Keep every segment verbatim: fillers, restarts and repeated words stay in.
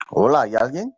Hola, ¿hay alguien?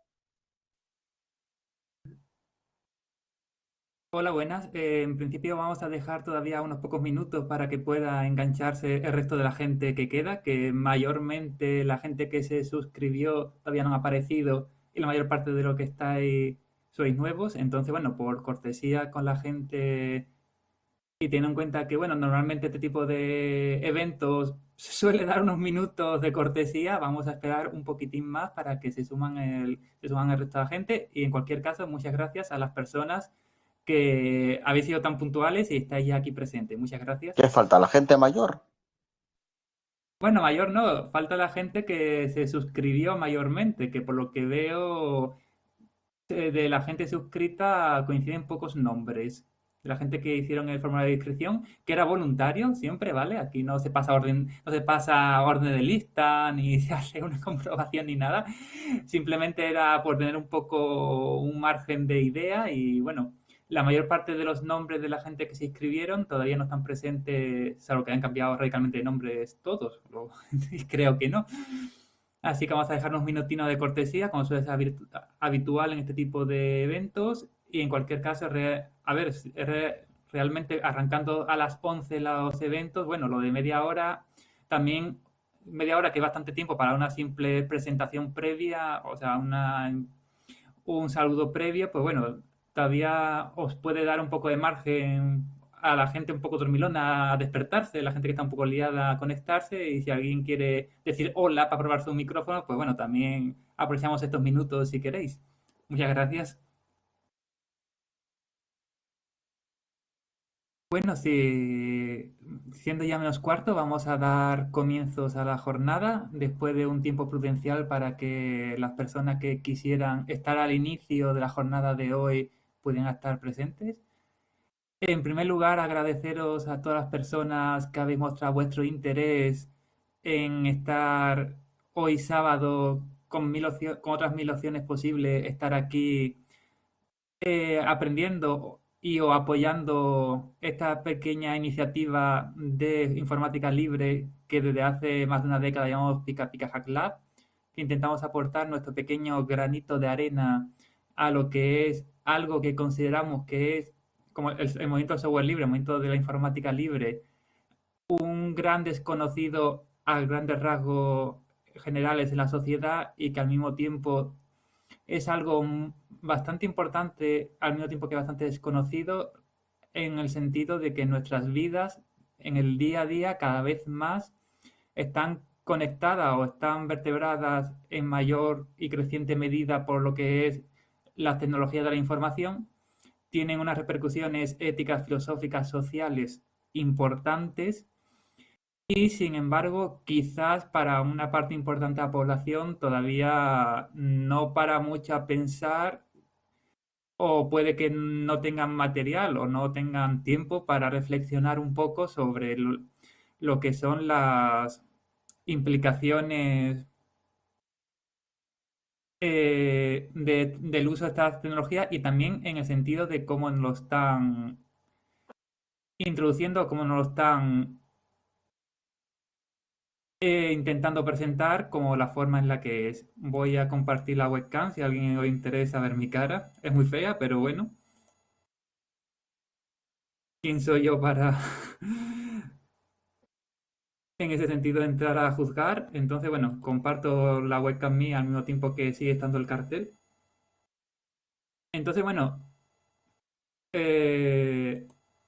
Hola, buenas. Eh, en principio vamos a dejar todavía unos pocos minutos para que pueda engancharse el resto de la gente que queda, que mayormente la gente que se suscribió todavía no ha aparecido y la mayor parte de lo que estáis sois nuevos. Entonces, bueno, por cortesía con la gente y teniendo en cuenta que, bueno, normalmente este tipo de eventos se suele dar unos minutos de cortesía, vamos a esperar un poquitín más para que se suman el, se suman el resto de la gente. Y en cualquier caso, muchas gracias a las personas que habéis sido tan puntuales y estáis ya aquí presentes. Muchas gracias. ¿Qué falta? ¿La gente mayor? Bueno, mayor no, falta la gente que se suscribió mayormente, que por lo que veo eh, de la gente suscrita coinciden pocos nombres. De la gente que hicieron el formulario de inscripción, que era voluntario siempre, ¿vale? Aquí no se pasa orden, no se pasa orden de lista, ni se hace una comprobación ni nada. Simplemente era por tener un poco un margen de idea y bueno, la mayor parte de los nombres de la gente que se inscribieron todavía no están presentes, salvo que han cambiado radicalmente de nombres todos. Lo- Creo que no. Así que vamos a dejar unos minutinos de cortesía, como suele ser habitu- habitual en este tipo de eventos. Y en cualquier caso, re- a ver, si- re- realmente arrancando a las once los eventos, bueno, lo de media hora, también media hora que es bastante tiempo para una simple presentación previa, o sea, una, un saludo previo, pues bueno, todavía os puede dar un poco de margen a la gente un poco dormilona a despertarse, la gente que está un poco liada a conectarse y si alguien quiere decir hola para probar su micrófono, pues bueno, también apreciamos estos minutos si queréis. Muchas gracias. Bueno, si siendo ya menos cuarto, vamos a dar comienzos a la jornada después de un tiempo prudencial para que las personas que quisieran estar al inicio de la jornada de hoy puedan estar presentes. En primer lugar, agradeceros a todas las personas que habéis mostrado vuestro interés en estar hoy sábado con, mil opcio- con otras mil opciones posibles, estar aquí eh, aprendiendo y o apoyando esta pequeña iniciativa de informática libre que desde hace más de una década llamamos Pica Pica Hack Lab, que intentamos aportar nuestro pequeño granito de arena a lo que es algo que consideramos que es como el, el movimiento del software libre, el movimiento de la informática libre, un gran desconocido a grandes rasgos generales en la sociedad y que al mismo tiempo es algo mm, bastante importante, al mismo tiempo que bastante desconocido, en el sentido de que nuestras vidas en el día a día cada vez más están conectadas o están vertebradas en mayor y creciente medida por lo que es la tecnología de la información, tienen unas repercusiones éticas, filosóficas, sociales importantes y sin embargo, quizás para una parte importante de la población todavía no para mucho a pensar o puede que no tengan material o no tengan tiempo para reflexionar un poco sobre lo, lo que son las implicaciones eh, de- del uso de estas tecnologías y también en el sentido de cómo nos lo están introduciendo, cómo nos lo están eh, intentando presentar como la forma en la que es. Voy a compartir la webcam si a alguien le interesa ver mi cara. Es muy fea, pero bueno, ¿quién soy yo para en ese sentido entrar a juzgar? Entonces, bueno, comparto la webcam mía al mismo tiempo que sigue estando el cartel. Entonces, bueno, eh,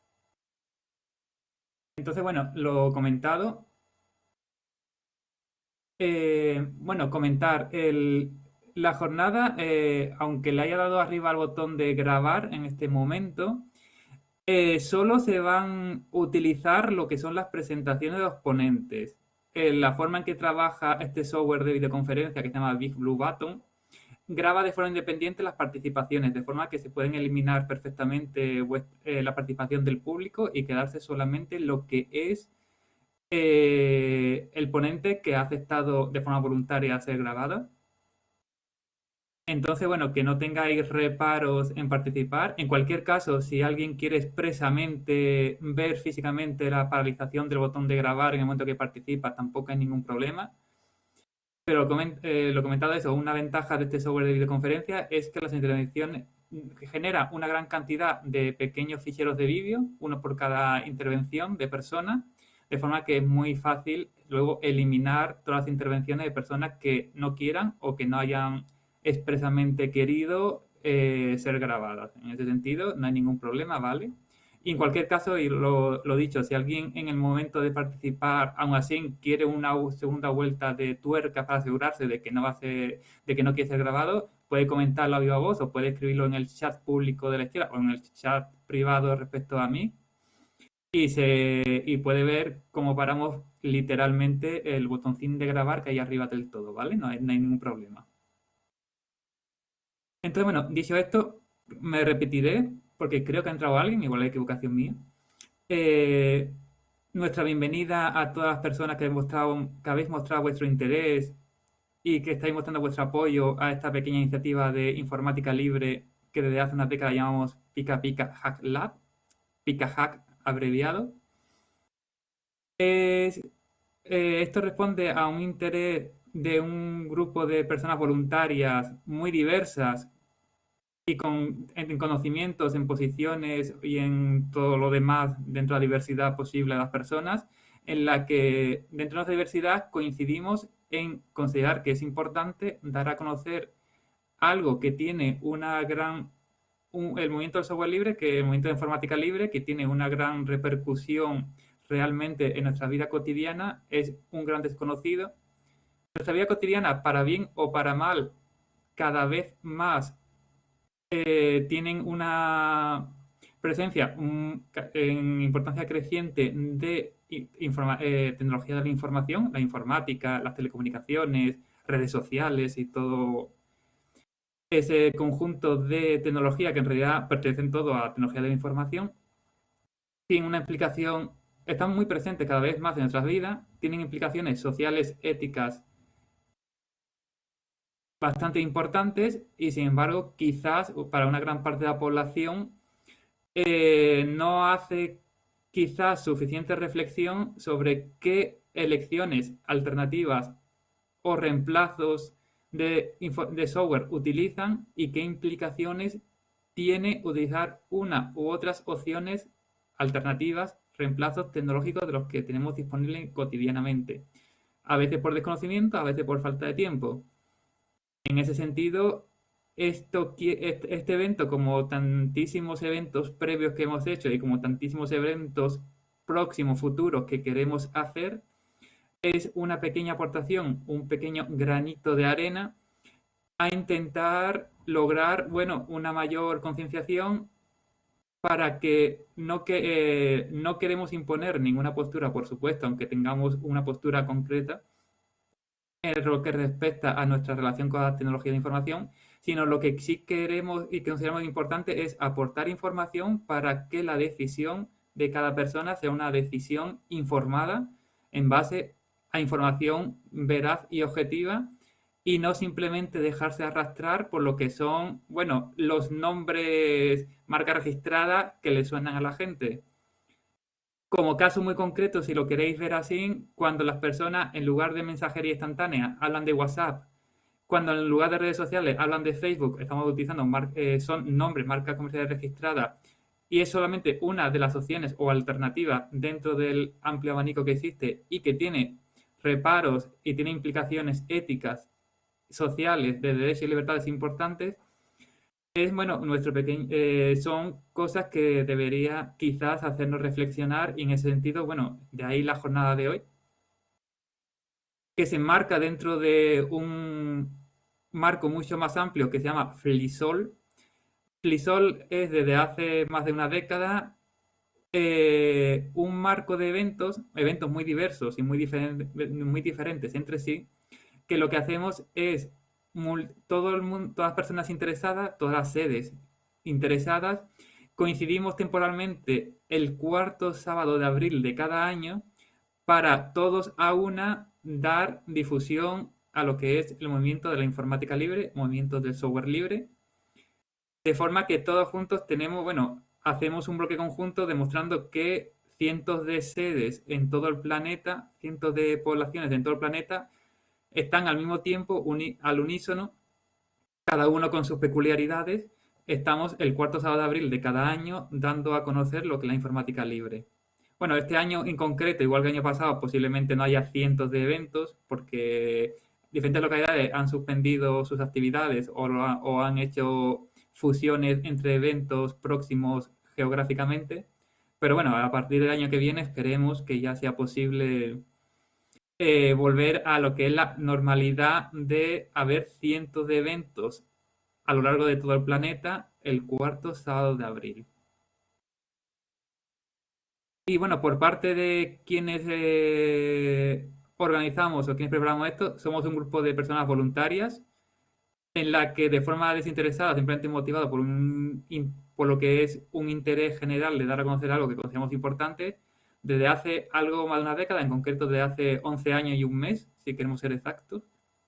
entonces, bueno, lo comentado. Eh, bueno, comentar el, la jornada, eh, aunque le haya dado arriba al botón de grabar en este momento, Eh, solo se van a utilizar lo que son las presentaciones de los ponentes. Eh, la forma en que trabaja este software de videoconferencia que se llama Big Blue Button graba de forma independiente las participaciones, de forma que se pueden eliminar perfectamente vuest- eh, la participación del público y quedarse solamente lo que es eh, el ponente que ha aceptado de forma voluntaria ser grabada. Entonces, bueno, que no tengáis reparos en participar. En cualquier caso, si alguien quiere expresamente ver físicamente la paralización del botón de grabar en el momento que participa, tampoco hay ningún problema. Pero coment- eh, lo comentado eso, una ventaja de este software de videoconferencia es que las intervenciones que genera una gran cantidad de pequeños ficheros de vídeo, uno por cada intervención de persona, de forma que es muy fácil luego eliminar todas las intervenciones de personas que no quieran o que no hayan expresamente querido eh, ser grabadas. En ese sentido, no hay ningún problema, ¿vale? Y en cualquier caso, y lo, lo dicho, si alguien en el momento de participar, aún así, quiere una u- segunda vuelta de tuerca para asegurarse de que no va a ser, de que no quiere ser grabado, puede comentarlo a viva voz o puede escribirlo en el chat público de la izquierda o en el chat privado respecto a mí y, se, y puede ver cómo paramos literalmente el botoncín de grabar que hay arriba del todo, ¿vale? No hay, no hay ningún problema. Entonces, bueno, dicho esto, me repetiré porque creo que ha entrado alguien, igual es equivocación mía. Eh, Nuestra bienvenida a todas las personas que, habéis mostrado, que habéis mostrado vuestro interés y que estáis mostrando vuestro apoyo a esta pequeña iniciativa de informática libre que desde hace una década llamamos Pica Pica Hack Lab, Pica Hack abreviado. Es, eh, esto responde a un interés de un grupo de personas voluntarias muy diversas y con en conocimientos, en posiciones y en todo lo demás dentro de la diversidad posible de las personas, en la que dentro de nuestra diversidad coincidimos en considerar que es importante dar a conocer algo que tiene una gran, un- el movimiento del software libre, que el movimiento de informática libre, que tiene una gran repercusión realmente en nuestra vida cotidiana, es un gran desconocido. Nuestra vida cotidiana, para bien o para mal, cada vez más eh, tienen una presencia un- ca- en importancia creciente de i- informa- eh, tecnología de la información, la informática, las telecomunicaciones, redes sociales y todo ese conjunto de tecnología que en realidad pertenecen todo a tecnología de la información, tienen una implicación, están muy presentes cada vez más en nuestras vidas, tienen implicaciones sociales, éticas bastante importantes y sin embargo quizás para una gran parte de la población eh, no hace quizás suficiente reflexión sobre qué elecciones alternativas o reemplazos de, de software utilizan y qué implicaciones tiene utilizar una u otras opciones alternativas, reemplazos tecnológicos de los que tenemos disponibles cotidianamente. A veces por desconocimiento, a veces por falta de tiempo. En ese sentido, esto, este evento, como tantísimos eventos previos que hemos hecho y como tantísimos eventos próximos, futuros que queremos hacer, es una pequeña aportación, un pequeño granito de arena a intentar lograr, bueno, una mayor concienciación para que no, que, eh, no queremos imponer ninguna postura, por supuesto, aunque tengamos una postura concreta, en lo que respecta a nuestra relación con la tecnología de información, sino lo que sí queremos y consideramos importante es aportar información para que la decisión de cada persona sea una decisión informada en base a información veraz y objetiva y no simplemente dejarse arrastrar por lo que son, bueno, los nombres, marca registrada que le suenan a la gente. Como caso muy concreto, si lo queréis ver así, cuando las personas en lugar de mensajería instantánea hablan de WhatsApp, cuando en lugar de redes sociales hablan de Facebook, estamos utilizando mar- eh, son nombres, marcas comerciales registradas, y es solamente una de las opciones o alternativas dentro del amplio abanico que existe y que tiene reparos y tiene implicaciones éticas, sociales, de derechos y libertades importantes, es, bueno, nuestro pequeño, eh, son cosas que debería quizás hacernos reflexionar y en ese sentido, bueno, de ahí la jornada de hoy, que se enmarca dentro de un marco mucho más amplio que se llama FLISOL. FLISOL es desde hace más de una década eh, un marco de eventos, eventos muy diversos y muy, diferen- muy diferentes entre sí, que lo que hacemos es todo el mundo, todas las personas interesadas, todas las sedes interesadas, coincidimos temporalmente el cuarto sábado de abril de cada año para todos a una dar difusión a lo que es el movimiento de la informática libre, movimiento del software libre, de forma que todos juntos tenemos, bueno, hacemos un bloque conjunto demostrando que cientos de sedes en todo el planeta, cientos de poblaciones en todo el planeta, están al mismo tiempo, uni- al unísono, cada uno con sus peculiaridades. Estamos el cuarto sábado de abril de cada año dando a conocer lo que es la informática libre. Bueno, este año en concreto, igual que el año pasado, posiblemente no haya cientos de eventos porque diferentes localidades han suspendido sus actividades o, lo ha- o han hecho fusiones entre eventos próximos geográficamente. Pero bueno, a partir del año que viene esperemos que ya sea posible eh, volver a lo que es la normalidad de haber cientos de eventos a lo largo de todo el planeta el cuarto sábado de abril. Y bueno, por parte de quienes eh, organizamos o quienes preparamos esto, somos un grupo de personas voluntarias en la que de forma desinteresada, simplemente motivado por, un, in- por lo que es un interés general de dar a conocer algo que consideramos importante, desde hace algo más de una década, en concreto desde hace once años y un mes, si queremos ser exactos,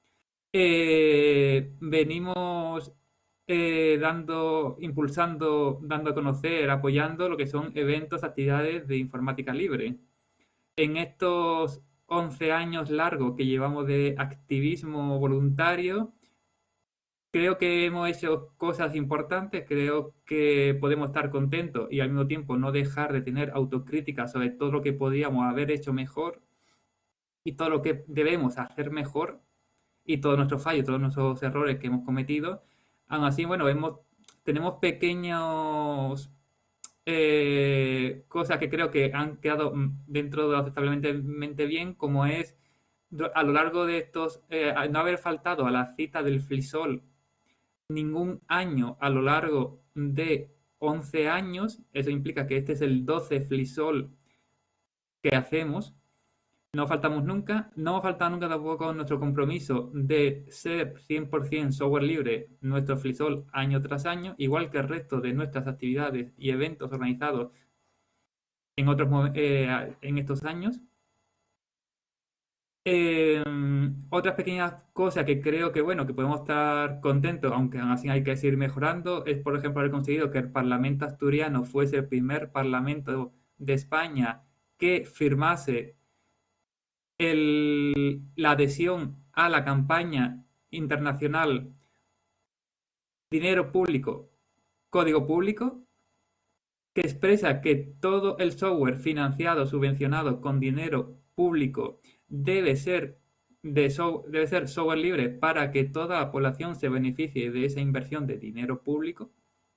eh, venimos eh, dando, impulsando, dando a conocer, apoyando lo que son eventos, actividades de informática libre. En estos once años largos que llevamos de activismo voluntario, creo que hemos hecho cosas importantes, creo que podemos estar contentos y al mismo tiempo no dejar de tener autocrítica sobre todo lo que podíamos haber hecho mejor y todo lo que debemos hacer mejor y todos nuestros fallos, todos nuestros errores que hemos cometido. Aún así, bueno, hemos, tenemos pequeños eh, cosas que creo que han quedado mm, dentro de lo aceptablemente bien, como es a lo largo de estos, eh, no haber faltado a la cita del Flisol ningún año a lo largo de once años. Eso implica que este es el doce Flisol que hacemos. No faltamos nunca, no hemos faltado nunca tampoco nuestro compromiso de ser cien por ciento software libre nuestro Flisol año tras año, igual que el resto de nuestras actividades y eventos organizados en, otros, eh, en estos años. Eh, Otras pequeñas cosas que creo que, bueno, que podemos estar contentos, aunque aún así hay que seguir mejorando, es, por ejemplo, haber conseguido que el Parlamento asturiano fuese el primer parlamento de España que firmase el- la adhesión a la campaña internacional Dinero Público, Código Público, que expresa que todo el software financiado, subvencionado con dinero público debe ser, de so- debe ser software libre para que toda la población se beneficie de esa inversión de dinero público.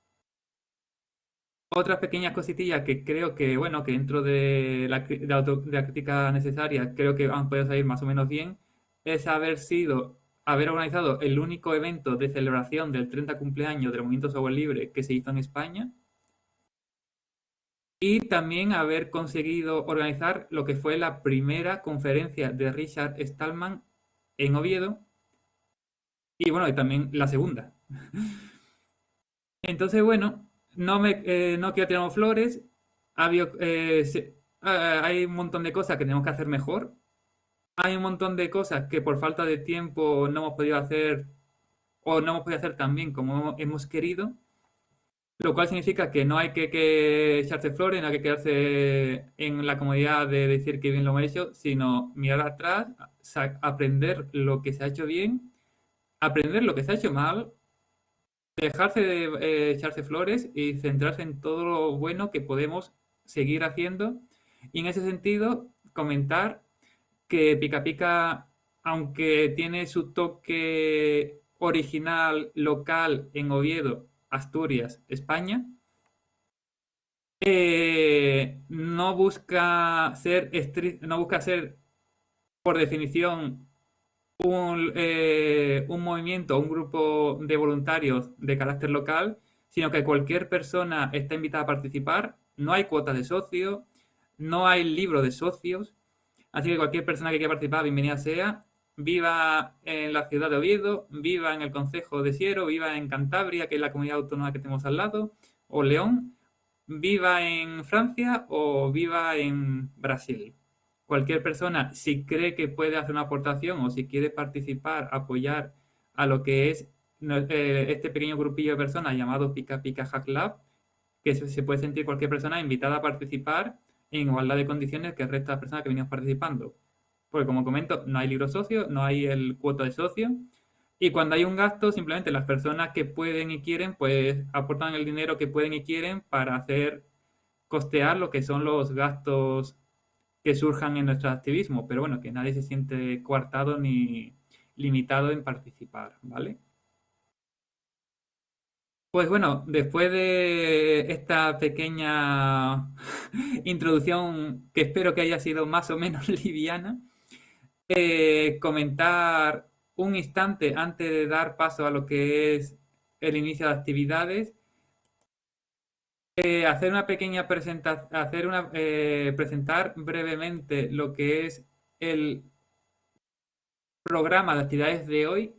Otras pequeñas cositillas que creo que, bueno, que dentro de la, cri- de auto- de la crítica necesaria, creo que han podido salir más o menos bien, es haber sido, haber organizado el único evento de celebración del treinta cumpleaños del Movimiento Software Libre que se hizo en España y también haber conseguido organizar lo que fue la primera conferencia de Richard Stallman en Oviedo y, bueno, y también la segunda. Entonces, bueno, no me eh, no quiero tirar flores. Ha habido, eh, se- ah, hay un montón de cosas que tenemos que hacer mejor. Hay un montón de cosas que por falta de tiempo no hemos podido hacer o no hemos podido hacer tan bien como hemos querido. Lo cual significa que no hay que, que echarse flores, no hay que quedarse en la comodidad de decir que bien lo hemos hecho, sino mirar atrás, sa- aprender lo que se ha hecho bien, aprender lo que se ha hecho mal, dejarse de eh, echarse flores y centrarse en todo lo bueno que podemos seguir haciendo. Y en ese sentido, comentar que Pica Pica, aunque tiene su toque original, local en Oviedo, Asturias, España, eh, no busca ser estri- no busca ser, por definición, un, eh, un movimiento, un grupo de voluntarios de carácter local, sino que cualquier persona está invitada a participar. No hay cuotas de socio, no hay libro de socios, así que cualquier persona que quiera participar, bienvenida sea. Viva en la ciudad de Oviedo, viva en el concejo de Siero, viva en Cantabria, que es la comunidad autónoma que tenemos al lado, o León, viva en Francia o viva en Brasil. Cualquier persona, si cree que puede hacer una aportación o si quiere participar, apoyar a lo que es no- eh, este pequeño grupillo de personas llamado Pica Pica Hack Lab, que se, se puede sentir cualquier persona invitada a participar en igualdad de condiciones que el resto de las personas que venimos participando. porque como comento, no hay libro socio, no hay el cuota de socio, y cuando hay un gasto, simplemente las personas que pueden y quieren, pues aportan el dinero que pueden y quieren para hacer costear lo que son los gastos que surjan en nuestro activismo, pero bueno, que nadie se siente coartado ni limitado en participar, ¿vale? Pues bueno, después de esta pequeña introducción que espero que haya sido más o menos liviana, eh, comentar un instante antes de dar paso a lo que es el inicio de actividades, eh, hacer una pequeña presentación, hacer una, eh, presentar brevemente lo que es el programa de actividades de hoy.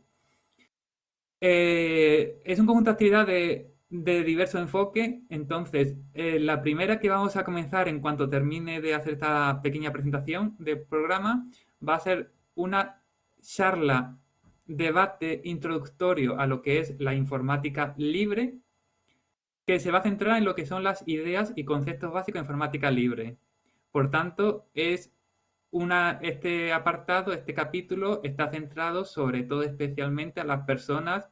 Eh, es un conjunto de actividades de, de diverso enfoque. Entonces, eh, la primera que vamos a comenzar en cuanto termine de hacer esta pequeña presentación del programa va a ser una charla, debate introductorio a lo que es la informática libre, que se va a centrar en lo que son las ideas y conceptos básicos de informática libre. Por tanto, es una, este apartado, este capítulo está centrado sobre todo especialmente a las personas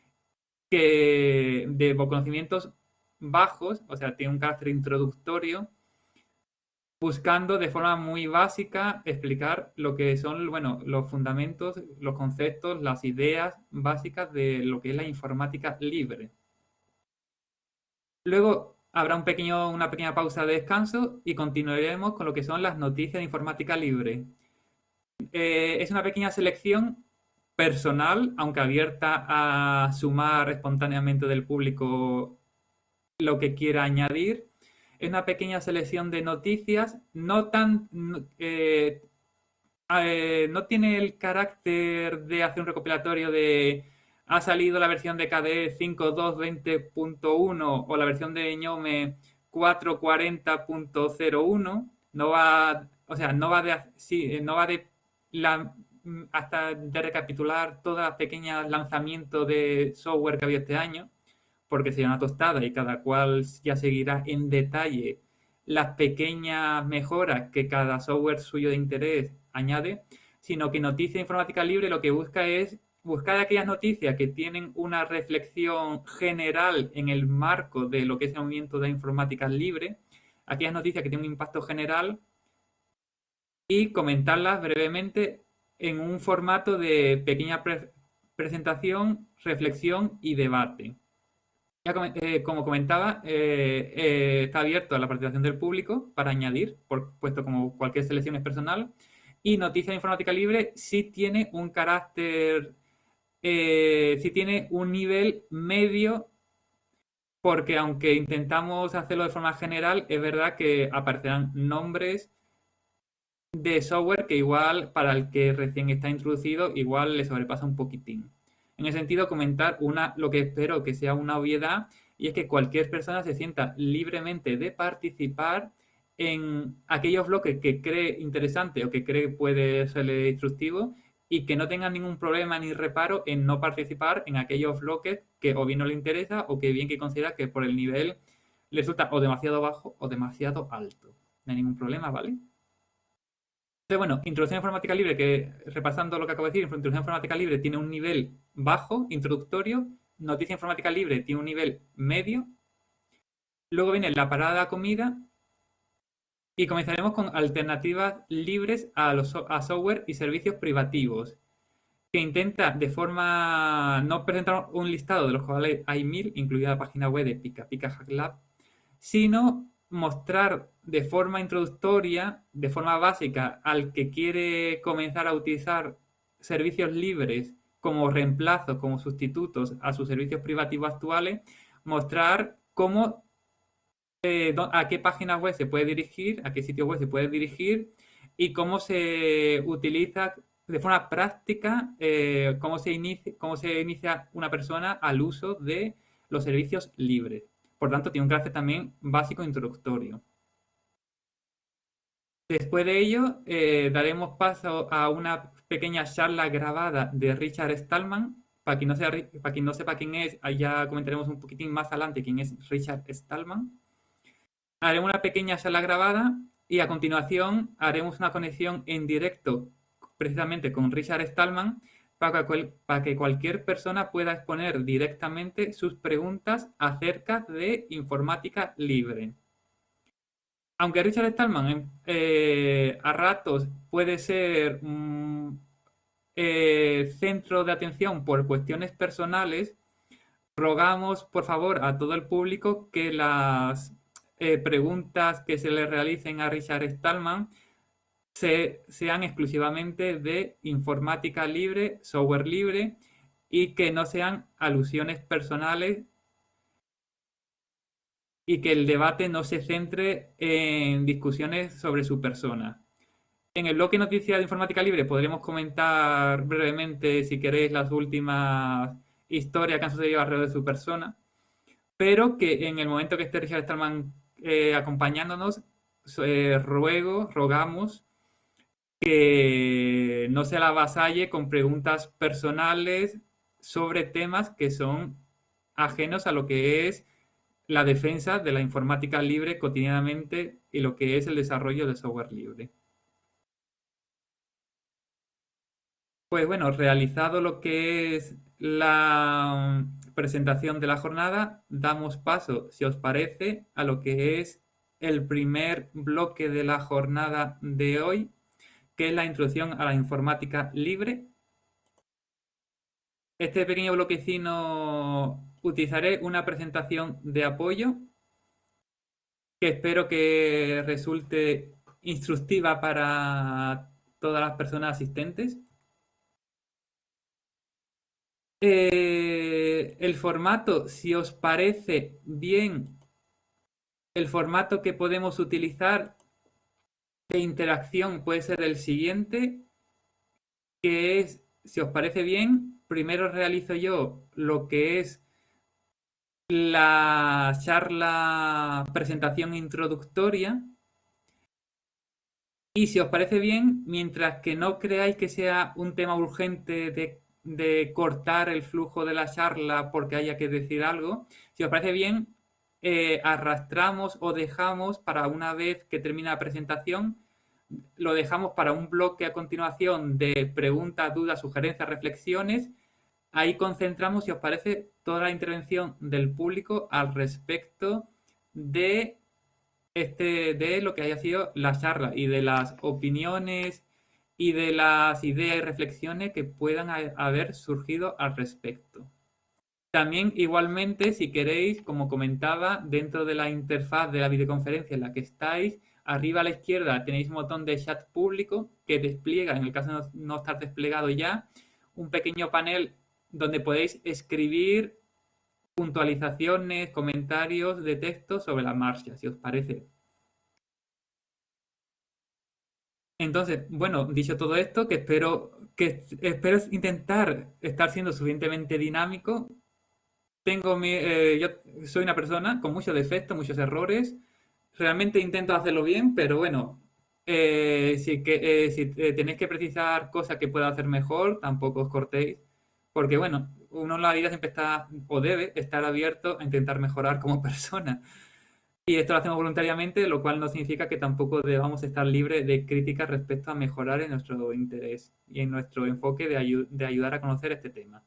que de conocimientos bajos, o sea, tiene un carácter introductorio, buscando de forma muy básica explicar lo que son, bueno, los fundamentos, los conceptos, las ideas básicas de lo que es la informática libre. Luego habrá un pequeño, una pequeña pausa de descanso y continuaremos con lo que son las noticias de informática libre. Eh, es una pequeña selección personal, aunque abierta a sumar espontáneamente del público lo que quiera añadir. Es una pequeña selección de noticias, no tan... Eh, eh, no tiene el carácter de hacer un recopilatorio de ha salido la versión de K D E cinco punto dos veinte punto uno o la versión de Gnome cuatro cuarenta punto cero uno. No va, o sea, no va de, sí, no va de la, hasta de recapitular todos los pequeños lanzamientos de software que había este año, porque sería una tostada y cada cual ya seguirá en detalle las pequeñas mejoras que cada software suyo de interés añade, sino que Noticia Informática Libre lo que busca es buscar aquellas noticias que tienen una reflexión general en el marco de lo que es el movimiento de informática libre, aquellas noticias que tienen un impacto general y comentarlas brevemente en un formato de pequeña pre presentación, reflexión y debate. Ya, eh, como comentaba, eh, eh, está abierto a la participación del público para añadir, por puesto como cualquier selección es personal. Y Noticias de Informática Libre sí tiene un carácter, eh, sí tiene un nivel medio, porque aunque intentamos hacerlo de forma general, es verdad que aparecerán nombres de software que igual, para el que recién está introducido, igual le sobrepasa un poquitín. En ese sentido, comentar una, lo que espero que sea una obviedad, y es que cualquier persona se sienta libremente de participar en aquellos bloques que cree interesante o que cree puede serle instructivo y que no tenga ningún problema ni reparo en no participar en aquellos bloques que o bien no le interesa o que bien que considera que por el nivel le resulta o demasiado bajo o demasiado alto. No hay ningún problema, ¿vale? Entonces, bueno, Introducción a Informática Libre, que repasando lo que acabo de decir, Introducción a Informática Libre tiene un nivel bajo, introductorio. Noticia Informática Libre tiene un nivel medio. Luego viene la parada de comida. Y comenzaremos con alternativas libres a, los, a software y servicios privativos, que intenta de forma, no presentar un listado de los cuales hay mil, incluida la página web de Pika Pika Hack Lab, sino mostrar de forma introductoria, de forma básica, al que quiere comenzar a utilizar servicios libres como reemplazos, como sustitutos a sus servicios privativos actuales, mostrar cómo, eh, a qué páginas web se puede dirigir, a qué sitios web se puede dirigir y cómo se utiliza de forma práctica, eh, cómo, se inicia, cómo se inicia una persona al uso de los servicios libres. Por tanto, tiene un carácter también básico introductorio. Después de ello, eh, daremos paso a una pequeña charla grabada de Richard Stallman. Para quien no, sea, para quien no sepa quién es, ya comentaremos un poquitín más adelante quién es Richard Stallman. Haremos una pequeña charla grabada y a continuación haremos una conexión en directo precisamente con Richard Stallman para que, cual- para que cualquier persona pueda exponer directamente sus preguntas acerca de informática libre. Aunque Richard Stallman eh, a ratos puede ser mm, eh, centro de atención por cuestiones personales, rogamos por favor a todo el público que las eh, preguntas que se le realicen a Richard Stallman se, sean exclusivamente de informática libre, software libre y que no sean alusiones personales y que el debate no se centre en discusiones sobre su persona. En el bloque noticias de informática libre podremos comentar brevemente, si queréis, las últimas historias que han sucedido alrededor de su persona, pero que en el momento que esté Richard Stallman eh, acompañándonos, eh, ruego, rogamos que no se la avasalle con preguntas personales sobre temas que son ajenos a lo que es la defensa de la informática libre cotidianamente y lo que es el desarrollo del software libre. Pues bueno, realizado lo que es la presentación de la jornada, damos paso, si os parece, a lo que es el primer bloque de la jornada de hoy, que es la introducción a la informática libre. Este pequeño bloquecino utilizaré una presentación de apoyo que espero que resulte instructiva para todas las personas asistentes. Eh, el formato, si os parece bien, el formato que podemos utilizar de interacción puede ser el siguiente, que es, si os parece bien, primero realizo yo lo que es la charla presentación introductoria y si os parece bien, mientras que no creáis que sea un tema urgente de, de cortar el flujo de la charla porque haya que decir algo, si os parece bien, eh, arrastramos o dejamos para una vez que termina la presentación, lo dejamos para un bloque a continuación de preguntas, dudas, sugerencias, reflexiones. Ahí concentramos, si os parece, toda la intervención del público al respecto de, este, de lo que haya sido la charla y de las opiniones y de las ideas y reflexiones que puedan haber surgido al respecto. También, igualmente, si queréis, como comentaba, dentro de la interfaz de la videoconferencia en la que estáis, arriba a la izquierda tenéis un botón de chat público que despliega, en el caso de no estar desplegado ya, un pequeño panel donde podéis escribir puntualizaciones, comentarios de texto sobre la marcha, si os parece. Entonces, bueno, dicho todo esto, que espero, que espero intentar estar siendo suficientemente dinámico. Tengo mi, eh, yo soy una persona con muchos defectos, muchos errores. Realmente intento hacerlo bien, pero bueno, eh, si, que, eh, si eh, tenéis que precisar cosas que pueda hacer mejor, tampoco os cortéis, porque bueno, uno en la vida siempre está o debe estar abierto a intentar mejorar como persona. Y esto lo hacemos voluntariamente, lo cual no significa que tampoco debamos estar libres de críticas respecto a mejorar en nuestro interés y en nuestro enfoque de, ayu- de ayudar a conocer este tema.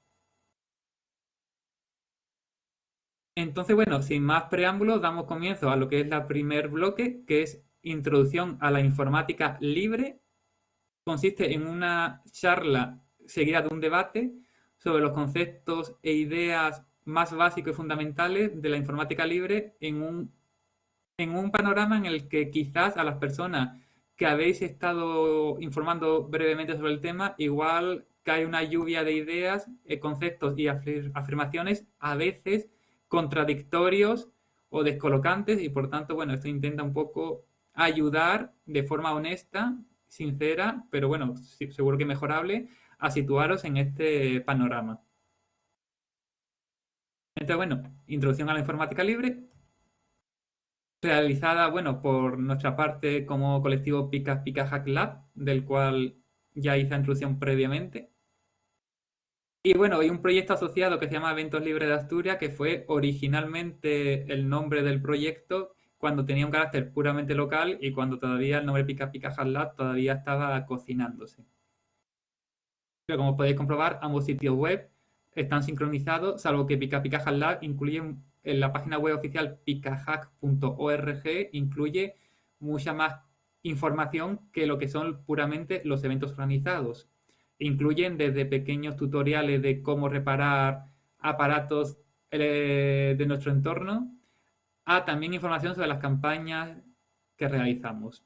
Entonces, bueno, sin más preámbulos, damos comienzo a lo que es la primer bloque, que es Introducción a la informática libre. Consiste en una charla seguida de un debate sobre los conceptos e ideas más básicos y fundamentales de la informática libre en un, en un panorama en el que quizás a las personas que habéis estado informando brevemente sobre el tema, igual cae una lluvia de ideas, eh, conceptos y afir- afirmaciones a veces contradictorios o descolocantes y por tanto, bueno, esto intenta un poco ayudar de forma honesta, sincera, pero bueno, sí- seguro que mejorable, a situaros en este panorama. Entonces, bueno, introducción a la informática libre, realizada, bueno, por nuestra parte como colectivo Pica Pica Hack Lab, del cual ya hice la introducción previamente. Y bueno, hay un proyecto asociado que se llama Eventos Libres de Asturias, que fue originalmente el nombre del proyecto cuando tenía un carácter puramente local y cuando todavía el nombre Pica Pica Hack Lab todavía estaba cocinándose. Pero como podéis comprobar, ambos sitios web están sincronizados, salvo que Pika Pika Hack Lab incluye en la página web oficial pikahack punto org, incluye mucha más información que lo que son puramente los eventos organizados. Incluyen desde pequeños tutoriales de cómo reparar aparatos eh, de nuestro entorno a también información sobre las campañas que realizamos.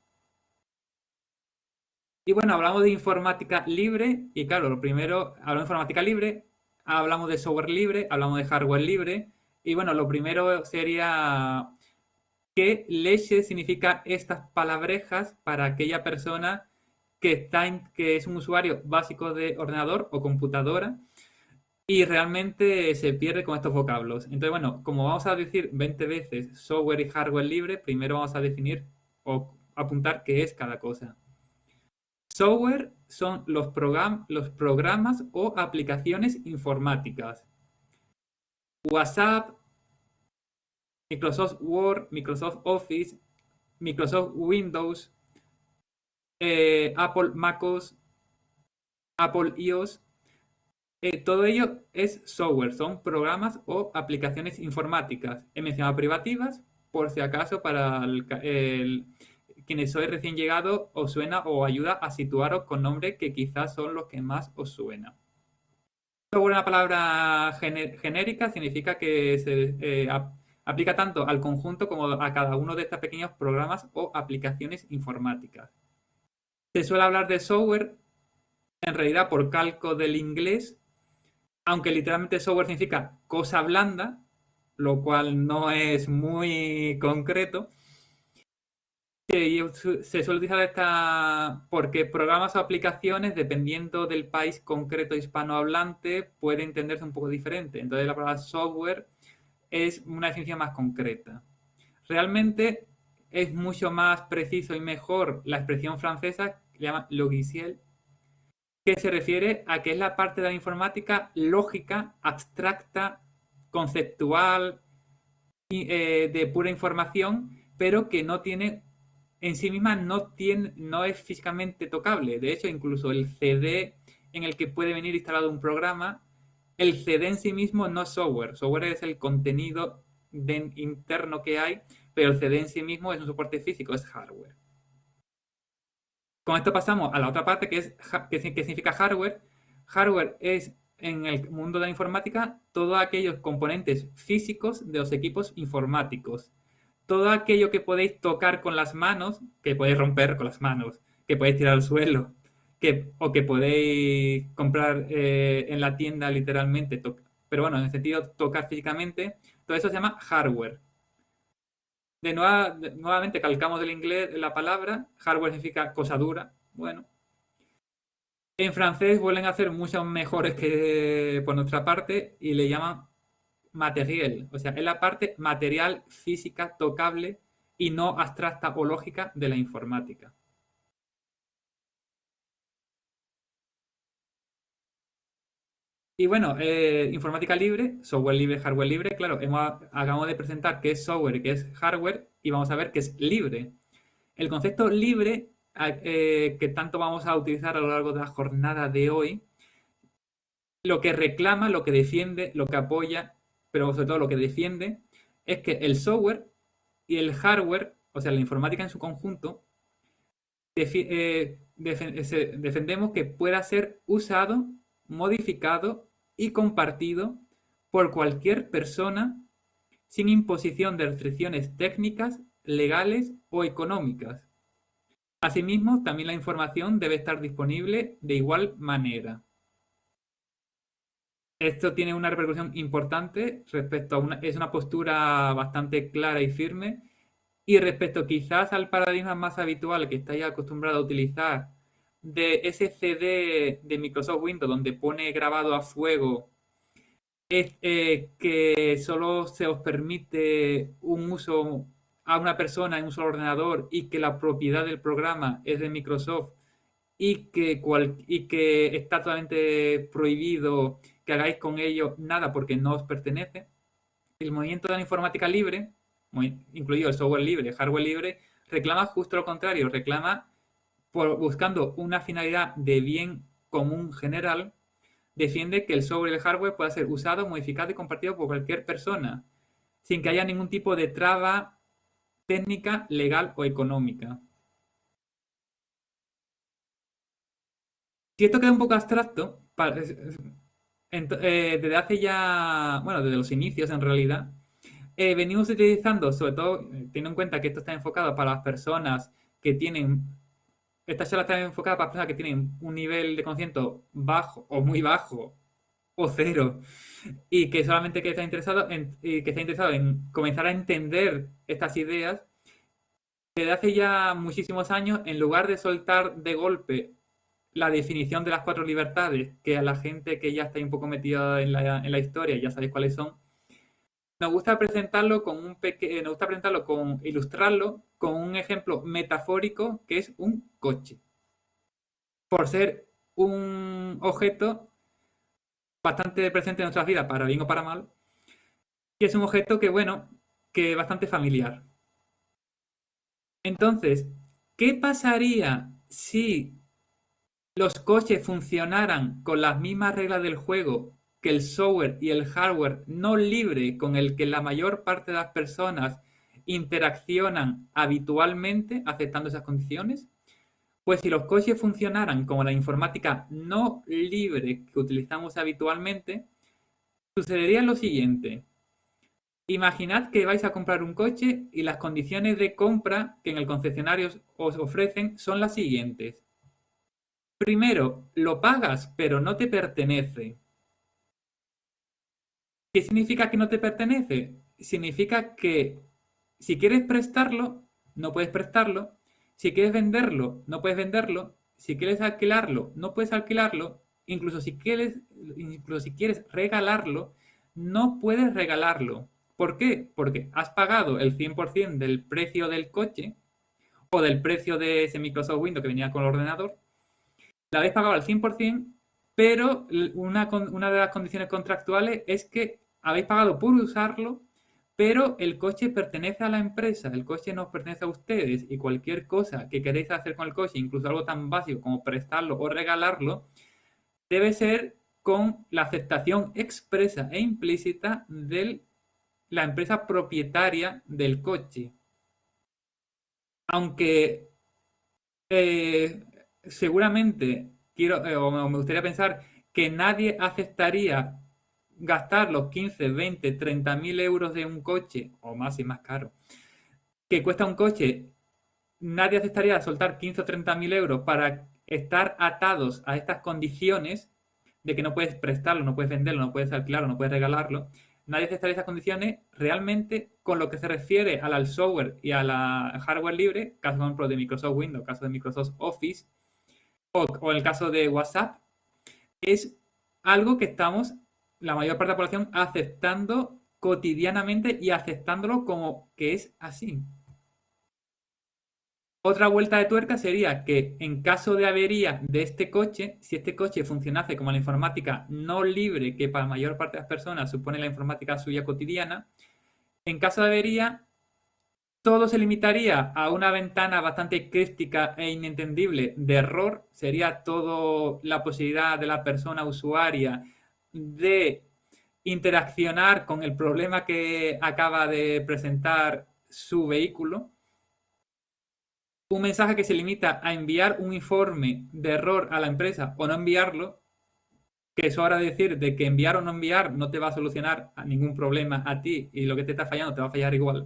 Y bueno, hablamos de informática libre y claro, lo primero, hablamos de informática libre, hablamos de software libre, hablamos de hardware libre y bueno, lo primero sería qué leche significa estas palabrejas para aquella persona que, está en- que es un usuario básico de ordenador o computadora y realmente se pierde con estos vocablos. Entonces, bueno, como vamos a decir veinte veces software y hardware libre, primero vamos a definir o apuntar qué es cada cosa. Software son los, program- los programas o aplicaciones informáticas. WhatsApp, Microsoft Word, Microsoft Office, Microsoft Windows, eh, Apple MacOS, Apple iOS. Eh, todo ello es software, son programas o aplicaciones informáticas. He mencionado privativas, por si acaso para el, el, quienes sois recién llegado os suena o ayuda a situaros con nombres que quizás son los que más os suenan. Software, una palabra genérica, significa que se eh, ap aplica tanto al conjunto como a cada uno de estos pequeños programas o aplicaciones informáticas. Se suele hablar de software, en realidad por calco del inglés, aunque literalmente software significa cosa blanda, lo cual no es muy concreto. Se suele utilizar esta porque programas o aplicaciones, dependiendo del país concreto hispanohablante, puede entenderse un poco diferente. Entonces la palabra software es una definición más concreta. Realmente es mucho más preciso y mejor la expresión francesa que se llama logiciel, que se refiere a que es la parte de la informática lógica, abstracta, conceptual, eh, de pura información, pero que no tiene, en sí misma no, tiene, no es físicamente tocable. De hecho, incluso el C D en el que puede venir instalado un programa, el C D en sí mismo no es software. Software es el contenido de, interno que hay, pero el C D en sí mismo es un soporte físico, es hardware. Con esto pasamos a la otra parte que es que, que significa hardware. Hardware es en el mundo de la informática todos aquellos componentes físicos de los equipos informáticos. Todo aquello que podéis tocar con las manos, que podéis romper con las manos, que podéis tirar al suelo, que, o que podéis comprar eh, en la tienda literalmente, pero bueno, en el sentido tocar físicamente, todo eso se llama hardware. De, nueva, de nuevamente calcamos del inglés la palabra, hardware significa cosa dura, bueno. En francés vuelven a ser mucho mejores que por nuestra parte y le llaman materiel, o sea, es la parte material, física, tocable y no abstracta o lógica de la informática. Y bueno, eh, informática libre, software libre, hardware libre, claro, hemos, acabamos de presentar qué es software y qué es hardware y vamos a ver qué es libre. El concepto libre, eh, que tanto vamos a utilizar a lo largo de la jornada de hoy, lo que reclama, lo que defiende, lo que apoya, pero sobre todo lo que defiende, es que el software y el hardware, o sea, la informática en su conjunto, defi eh, def se, defendemos que pueda ser usado, modificado y compartido por cualquier persona sin imposición de restricciones técnicas, legales o económicas. Asimismo, también la información debe estar disponible de igual manera. Esto tiene una repercusión importante respecto a una, es una postura bastante clara y firme. Y respecto quizás al paradigma más habitual que estáis acostumbrado a utilizar de ese C D de Microsoft Windows donde pone grabado a fuego, es eh, que solo se os permite un uso a una persona en un solo ordenador y que la propiedad del programa es de Microsoft y que, cual, y que está totalmente prohibido que hagáis con ello nada porque no os pertenece. El movimiento de la informática libre, incluido el software libre, el hardware libre, reclama justo lo contrario, reclama por, buscando una finalidad de bien común general, defiende que el software y el hardware pueda ser usado, modificado y compartido por cualquier persona, sin que haya ningún tipo de traba técnica, legal o económica. Si esto queda un poco abstracto, desde hace ya, bueno, desde los inicios en realidad, eh, venimos utilizando, sobre todo, teniendo en cuenta que esto está enfocado para las personas que tienen, esta charla está enfocada para personas que tienen un nivel de conocimiento bajo o muy bajo o cero y que solamente que está interesado en, que está interesado en comenzar a entender estas ideas. Desde hace ya muchísimos años, en lugar de soltar de golpe la definición de las cuatro libertades, que a la gente que ya está un poco metida en la, en la historia ya sabéis cuáles son, nos gusta presentarlo con un pequeño, nos gusta presentarlo con ilustrarlo con un ejemplo metafórico que es un coche. Por ser un objeto bastante presente en nuestras vidas, para bien o para mal, y es un objeto que, bueno, que es bastante familiar. Entonces, ¿qué pasaría si los coches funcionaran con las mismas reglas del juego que el software y el hardware no libre con el que la mayor parte de las personas interaccionan habitualmente aceptando esas condiciones? Pues si los coches funcionaran como la informática no libre que utilizamos habitualmente, sucedería lo siguiente. Imaginad que vais a comprar un coche y las condiciones de compra que en el concesionario os ofrecen son las siguientes. Primero, lo pagas, pero no te pertenece. ¿Qué significa que no te pertenece? Significa que si quieres prestarlo, no puedes prestarlo. Si quieres venderlo, no puedes venderlo. Si quieres alquilarlo, no puedes alquilarlo. Incluso si quieres, incluso si quieres regalarlo, no puedes regalarlo. ¿Por qué? Porque has pagado el cien por ciento del precio del coche o del precio de ese Microsoft Windows que venía con el ordenador. La habéis pagado al cien por ciento, pero una, una de las condiciones contractuales es que habéis pagado por usarlo, pero el coche pertenece a la empresa, el coche no os pertenece a ustedes y cualquier cosa que queréis hacer con el coche, incluso algo tan básico como prestarlo o regalarlo, debe ser con la aceptación expresa e implícita de la empresa propietaria del coche. Aunque eh, seguramente quiero, eh, o me gustaría pensar que nadie aceptaría gastar los quince, veinte, treinta mil euros de un coche, o más y más caro, que cuesta un coche, nadie aceptaría soltar quince o treinta mil euros para estar atados a estas condiciones de que no puedes prestarlo, no puedes venderlo, no puedes alquilarlo, no puedes regalarlo. Nadie aceptaría esas condiciones realmente con lo que se refiere al software y a la hardware libre, caso por ejemplo de Microsoft Windows, caso de Microsoft Office, o, o el caso de WhatsApp, es algo que estamos, la mayor parte de la población, aceptando cotidianamente y aceptándolo como que es así. Otra vuelta de tuerca sería que en caso de avería de este coche, si este coche funcionase como la informática no libre, que para la mayor parte de las personas supone la informática suya cotidiana, en caso de avería, todo se limitaría a una ventana bastante críptica e inentendible de error. Sería todo la posibilidad de la persona usuaria de interaccionar con el problema que acaba de presentar su vehículo. Un mensaje que se limita a enviar un informe de error a la empresa o no enviarlo, que eso ahora decir de que enviar o no enviar no te va a solucionar ningún problema a ti y lo que te está fallando te va a fallar igual.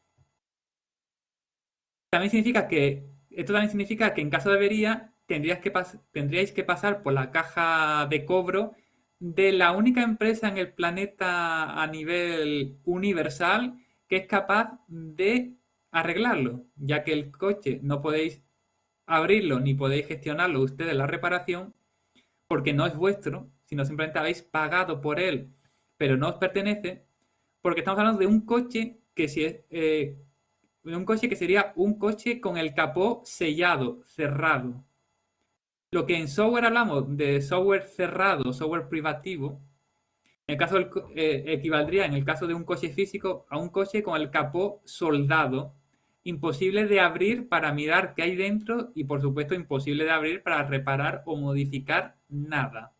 También significa que, esto también significa que en caso de avería tendrías que tendríais que pasar por la caja de cobro de la única empresa en el planeta a nivel universal que es capaz de arreglarlo, ya que el coche no podéis abrirlo ni podéis gestionarlo ustedes la reparación porque no es vuestro, sino simplemente habéis pagado por él, pero no os pertenece, porque estamos hablando de un coche que si es eh, un coche que sería un coche con el capó sellado, cerrado. Lo que en software hablamos de software cerrado, software privativo, en el caso del, eh, equivaldría en el caso de un coche físico a un coche con el capó soldado, imposible de abrir para mirar qué hay dentro y, por supuesto, imposible de abrir para reparar o modificar nada.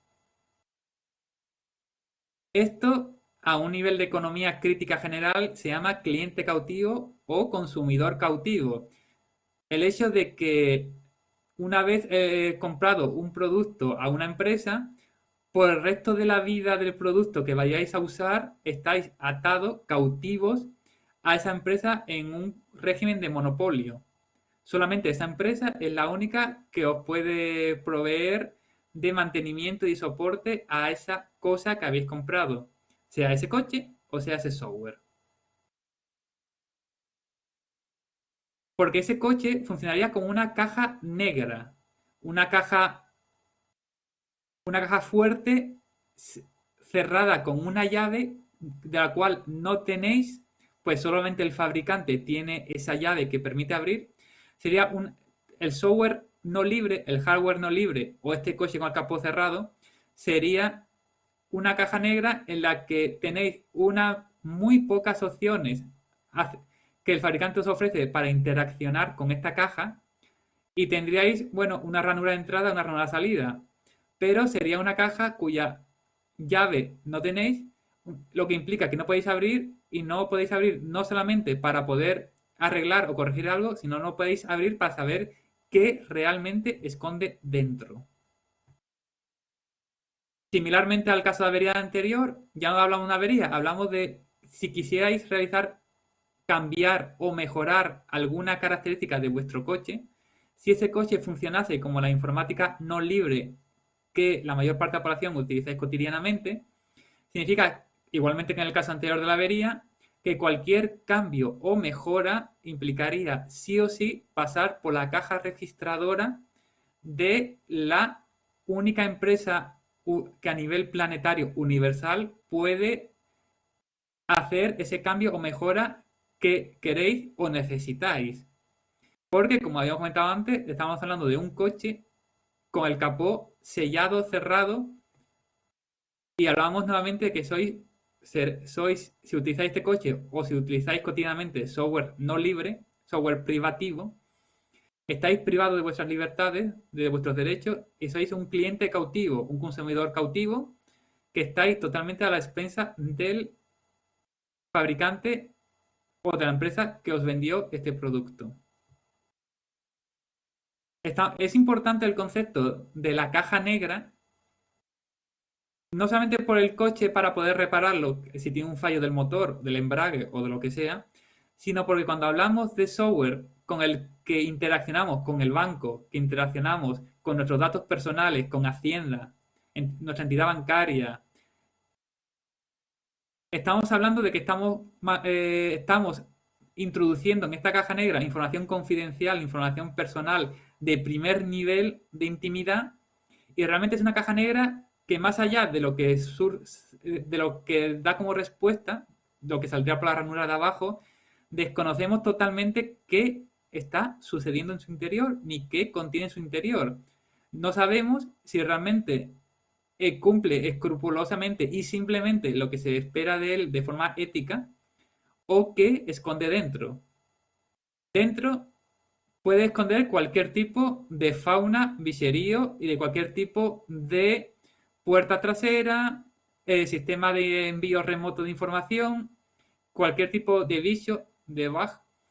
Esto, a un nivel de economía crítica general, se llama cliente cautivo o consumidor cautivo. El hecho de que una vez eh, comprado un producto a una empresa, por el resto de la vida del producto que vayáis a usar, estáis atados, cautivos a esa empresa en un régimen de monopolio. Solamente esa empresa es la única que os puede proveer de mantenimiento y soporte a esa cosa que habéis comprado, sea ese coche o sea ese software. Porque ese coche funcionaría como una caja negra, una caja, una caja fuerte cerrada con una llave de la cual no tenéis, pues solamente el fabricante tiene esa llave que permite abrir. Sería un, el software no libre, el hardware no libre o este coche con el capó cerrado, sería una caja negra en la que tenéis una muy pocas opciones que el fabricante os ofrece para interaccionar con esta caja y tendríais, bueno, una ranura de entrada, una ranura de salida, pero sería una caja cuya llave no tenéis, lo que implica que no podéis abrir y no podéis abrir no solamente para poder arreglar o corregir algo, sino no podéis abrir para saber qué realmente esconde dentro. Similarmente al caso de avería anterior, ya no hablamos de una avería, hablamos de si quisierais realizar, cambiar o mejorar alguna característica de vuestro coche, si ese coche funcionase como la informática no libre que la mayor parte de la población utilizáis cotidianamente, significa, igualmente que en el caso anterior de la avería, que cualquier cambio o mejora implicaría sí o sí pasar por la caja registradora de la única empresa que a nivel planetario universal puede hacer ese cambio o mejora que queréis o necesitáis. Porque, como habíamos comentado antes, estamos hablando de un coche con el capó sellado, cerrado, y hablábamos nuevamente de que sois, ser, sois, si utilizáis este coche o si utilizáis cotidianamente software no libre, software privativo, estáis privados de vuestras libertades, de vuestros derechos, y sois un cliente cautivo, un consumidor cautivo, que estáis totalmente a la expensa del fabricante o de la empresa que os vendió este producto. Está, es importante el concepto de la caja negra, no solamente por el coche para poder repararlo si tiene un fallo del motor, del embrague o de lo que sea, sino porque cuando hablamos de software con el que interaccionamos con el banco, que interaccionamos con nuestros datos personales, con Hacienda, en nuestra entidad bancaria, estamos hablando de que estamos, eh, estamos introduciendo en esta caja negra información confidencial, información personal de primer nivel de intimidad, y realmente es una caja negra que más allá de lo que, sur, de lo que da como respuesta, lo que saldría por la ranura de abajo, desconocemos totalmente qué está sucediendo en su interior ni qué contiene en su interior. No sabemos si realmente eh, cumple escrupulosamente y simplemente lo que se espera de él de forma ética o qué esconde dentro. Dentro puede esconder cualquier tipo de fauna, bicherío y de cualquier tipo de puerta trasera, eh, sistema de envío remoto de información, cualquier tipo de bicho, de bug,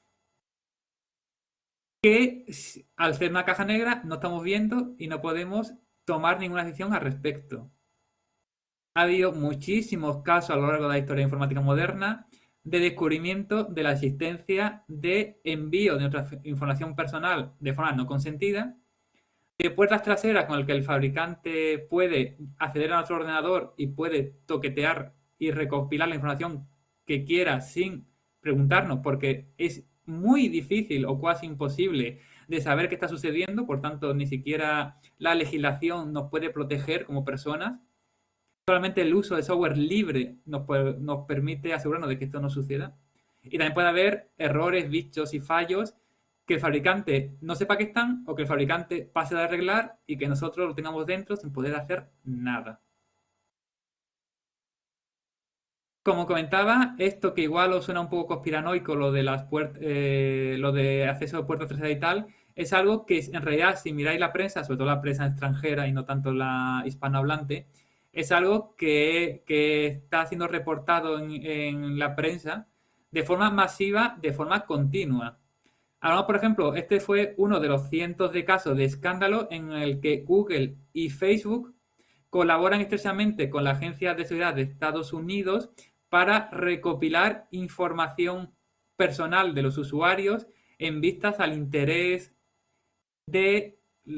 que al ser una caja negra no estamos viendo y no podemos tomar ninguna decisión al respecto. Ha habido muchísimos casos a lo largo de la historia de informática moderna de descubrimiento de la existencia de envío de nuestra información personal de forma no consentida, de puertas traseras con el que el fabricante puede acceder a nuestro ordenador y puede toquetear y recopilar la información que quiera sin preguntarnos, porque es muy difícil o casi imposible de saber qué está sucediendo, por tanto ni siquiera la legislación nos puede proteger como personas. Solamente el uso de software libre nos, puede, nos permite asegurarnos de que esto no suceda. Y también puede haber errores, bichos y fallos que el fabricante no sepa que están o que el fabricante pase de arreglar y que nosotros lo tengamos dentro sin poder hacer nada. Como comentaba, esto que igual os suena un poco conspiranoico, lo de las puert- eh, lo de acceso a puertas traseras y tal, es algo que en realidad, si miráis la prensa, sobre todo la prensa extranjera y no tanto la hispanohablante, es algo que, que está siendo reportado en, en la prensa de forma masiva, de forma continua. Hablamos, por ejemplo, este fue uno de los cientos de casos de escándalo en el que Google y Facebook colaboran estrechamente con la Agencia de Seguridad de Estados Unidos para recopilar información personal de los usuarios en vistas al interés de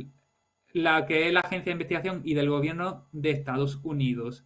la que es la Agencia de Investigación y del Gobierno de Estados Unidos.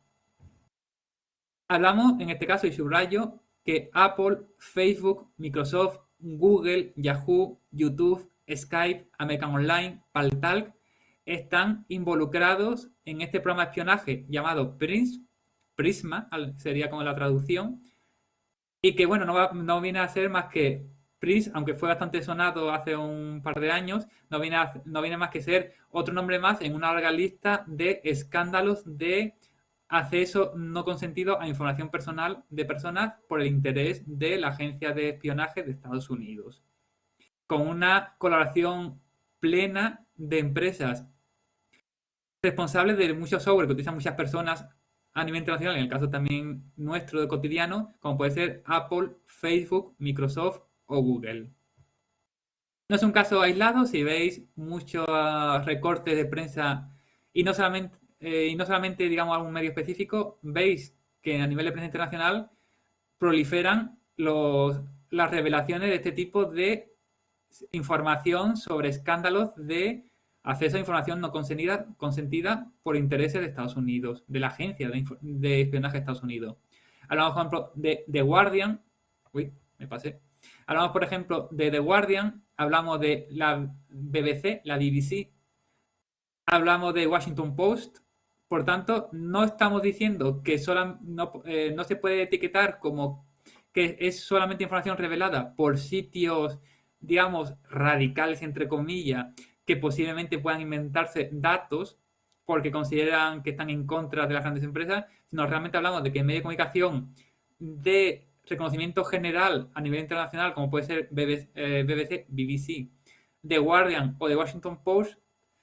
Hablamos, en este caso, y subrayo, que Apple, Facebook, Microsoft, Google, Yahoo, YouTube, Skype, American Online, Paltalk están involucrados en este programa de espionaje llamado Prisma, sería como la traducción, y que bueno, no, va, no viene a ser más que Prism, aunque fue bastante sonado hace un par de años, no viene, a, no viene más que ser otro nombre más en una larga lista de escándalos de acceso no consentido a información personal de personas por el interés de la Agencia de Espionaje de Estados Unidos, con una colaboración plena de empresas responsables de mucho software que utilizan muchas personas a nivel internacional, en el caso también nuestro de cotidiano, como puede ser Apple, Facebook, Microsoft o Google. No es un caso aislado, si veis muchos recortes de prensa y no solamente, eh, y no solamente digamos algún medio específico, veis que a nivel de prensa internacional proliferan los, las revelaciones de este tipo de información sobre escándalos de acceso a información no consentida, consentida por intereses de Estados Unidos, de la agencia de, de espionaje de Estados Unidos. Hablamos, por ejemplo, de The Guardian. Uy, me pasé. Hablamos, por ejemplo, de The Guardian. Hablamos de la B B C, la B B C. Hablamos de Washington Post. Por tanto, no estamos diciendo que sola, no, eh, no se puede etiquetar como que es solamente información revelada por sitios, digamos, radicales, entre comillas, que posiblemente puedan inventarse datos porque consideran que están en contra de las grandes empresas, sino realmente hablamos de que en medio de comunicación de reconocimiento general a nivel internacional, como puede ser B B C, eh, B B C, B B C, The Guardian o The Washington Post,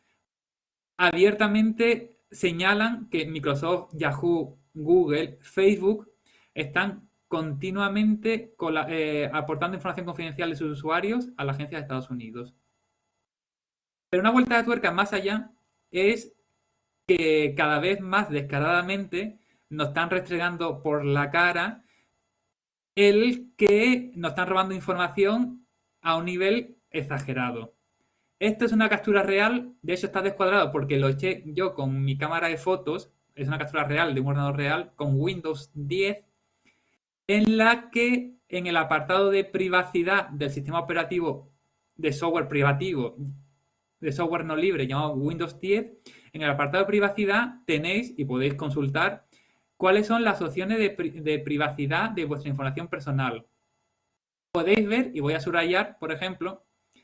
abiertamente señalan que Microsoft, Yahoo, Google, Facebook están continuamente eh, aportando información confidencial de sus usuarios a la agencia de Estados Unidos. Pero una vuelta de tuerca más allá es que cada vez más descaradamente nos están restregando por la cara el que nos están robando información a un nivel exagerado. Esto es una captura real, de hecho está descuadrado porque lo eché yo con mi cámara de fotos, es una captura real de un ordenador real con Windows diez, en la que en el apartado de privacidad del sistema operativo de software privativo, de software no libre llamado Windows diez, en el apartado de privacidad tenéis y podéis consultar cuáles son las opciones de, pri de privacidad de vuestra información personal. Podéis ver, y voy a subrayar, por ejemplo,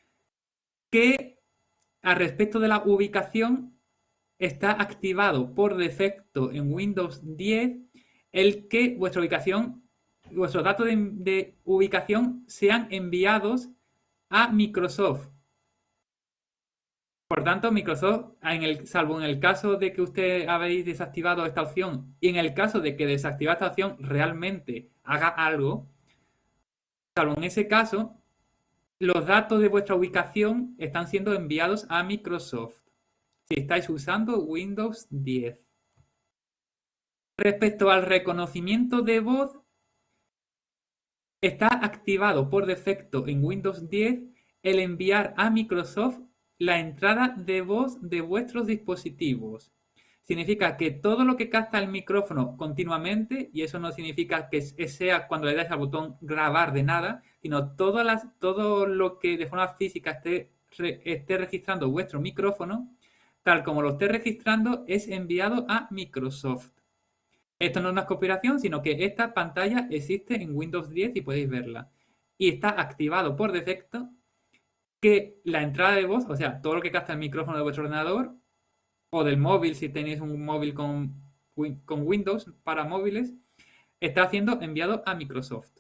que al respecto de la ubicación está activado por defecto en Windows diez el que vuestra ubicación, vuestros datos de, de ubicación sean enviados a Microsoft. Por tanto, Microsoft, en el, salvo en el caso de que usted habéis desactivado esta opción y en el caso de que desactivar esta opción realmente haga algo, salvo en ese caso, los datos de vuestra ubicación están siendo enviados a Microsoft si estáis usando Windows diez. Respecto al reconocimiento de voz, está activado por defecto en Windows diez el enviar a Microsoft la entrada de voz de vuestros dispositivos. Significa que todo lo que capta el micrófono continuamente, y eso no significa que sea cuando le dais al botón grabar de nada, sino todo, las, todo lo que de forma física esté, re, esté registrando vuestro micrófono, tal como lo esté registrando, es enviado a Microsoft. Esto no es una conspiración, sino que esta pantalla existe en Windows diez y podéis verla. Y está activado por defecto que la entrada de voz, o sea, todo lo que capta el micrófono de vuestro ordenador, o del móvil, si tenéis un móvil con, con Windows para móviles, está siendo enviado a Microsoft.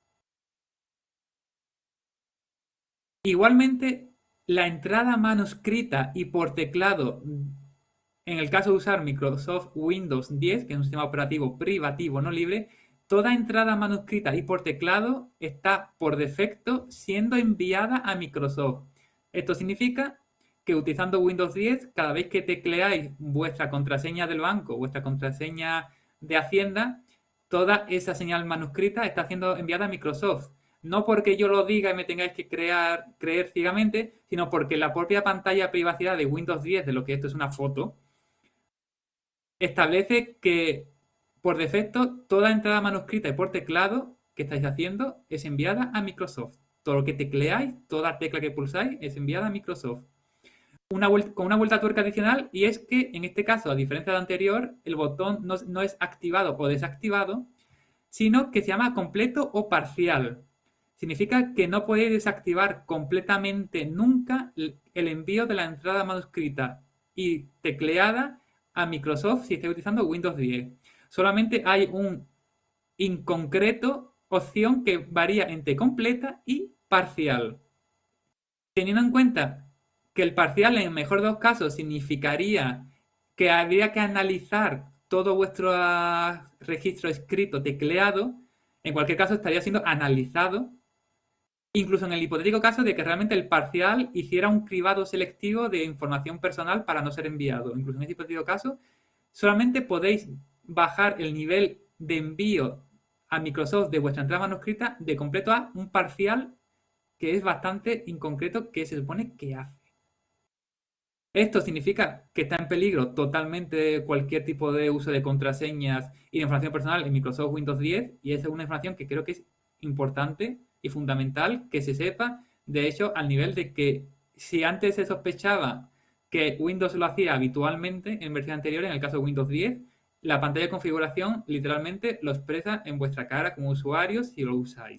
Igualmente, la entrada manuscrita y por teclado, en el caso de usar Microsoft Windows diez, que es un sistema operativo privativo no libre, toda entrada manuscrita y por teclado está por defecto siendo enviada a Microsoft. Esto significa que utilizando Windows diez, cada vez que tecleáis vuestra contraseña del banco, vuestra contraseña de Hacienda, toda esa señal manuscrita está siendo enviada a Microsoft. No porque yo lo diga y me tengáis que crear, creer ciegamente, sino porque la propia pantalla de privacidad de Windows diez, de lo que esto es una foto, establece que por defecto toda entrada manuscrita y por teclado que estáis haciendo es enviada a Microsoft. Todo lo que tecleáis, toda tecla que pulsáis es enviada a Microsoft. Una vuelta, con una vuelta a tuerca adicional, y es que en este caso, a diferencia del anterior, el botón no, no es activado o desactivado, sino que se llama completo o parcial. Significa que no podéis desactivar completamente nunca el envío de la entrada manuscrita y tecleada a Microsoft si estáis utilizando Windows diez. Solamente hay un inconcreto opción que varía entre completa y parcial. Teniendo en cuenta que el parcial en el mejor de los casos significaría que habría que analizar todo vuestro registro escrito tecleado, en cualquier caso estaría siendo analizado, incluso en el hipotético caso de que realmente el parcial hiciera un cribado selectivo de información personal para no ser enviado. Incluso en ese hipotético caso, solamente podéis bajar el nivel de envío a Microsoft de vuestra entrada manuscrita de completo a un parcial que es bastante inconcreto que se supone que hace. Esto significa que está en peligro totalmente cualquier tipo de uso de contraseñas y de información personal en Microsoft Windows diez, y esa es una información que creo que es importante y fundamental que se sepa, de hecho, al nivel de que si antes se sospechaba que Windows lo hacía habitualmente en versiones anteriores, en el caso de Windows diez, la pantalla de configuración literalmente lo expresa en vuestra cara como usuarios si lo usáis.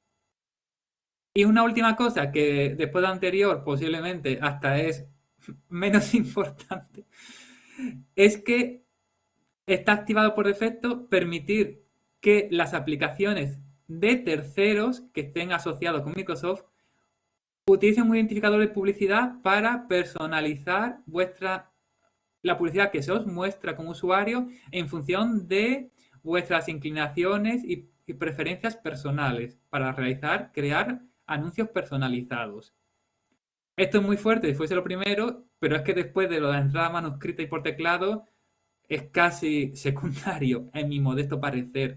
Y una última cosa que después de anterior posiblemente hasta es menos importante, es que está activado por defecto permitir que las aplicaciones de terceros que estén asociados con Microsoft utilicen un identificador de publicidad para personalizar vuestra, la publicidad que se os muestra como usuario en función de vuestras inclinaciones y, y preferencias personales para realizar, crear anuncios personalizados. Esto es muy fuerte si fuese lo primero, pero es que después de lo de la entrada manuscrita y por teclado es casi secundario, en mi modesto parecer.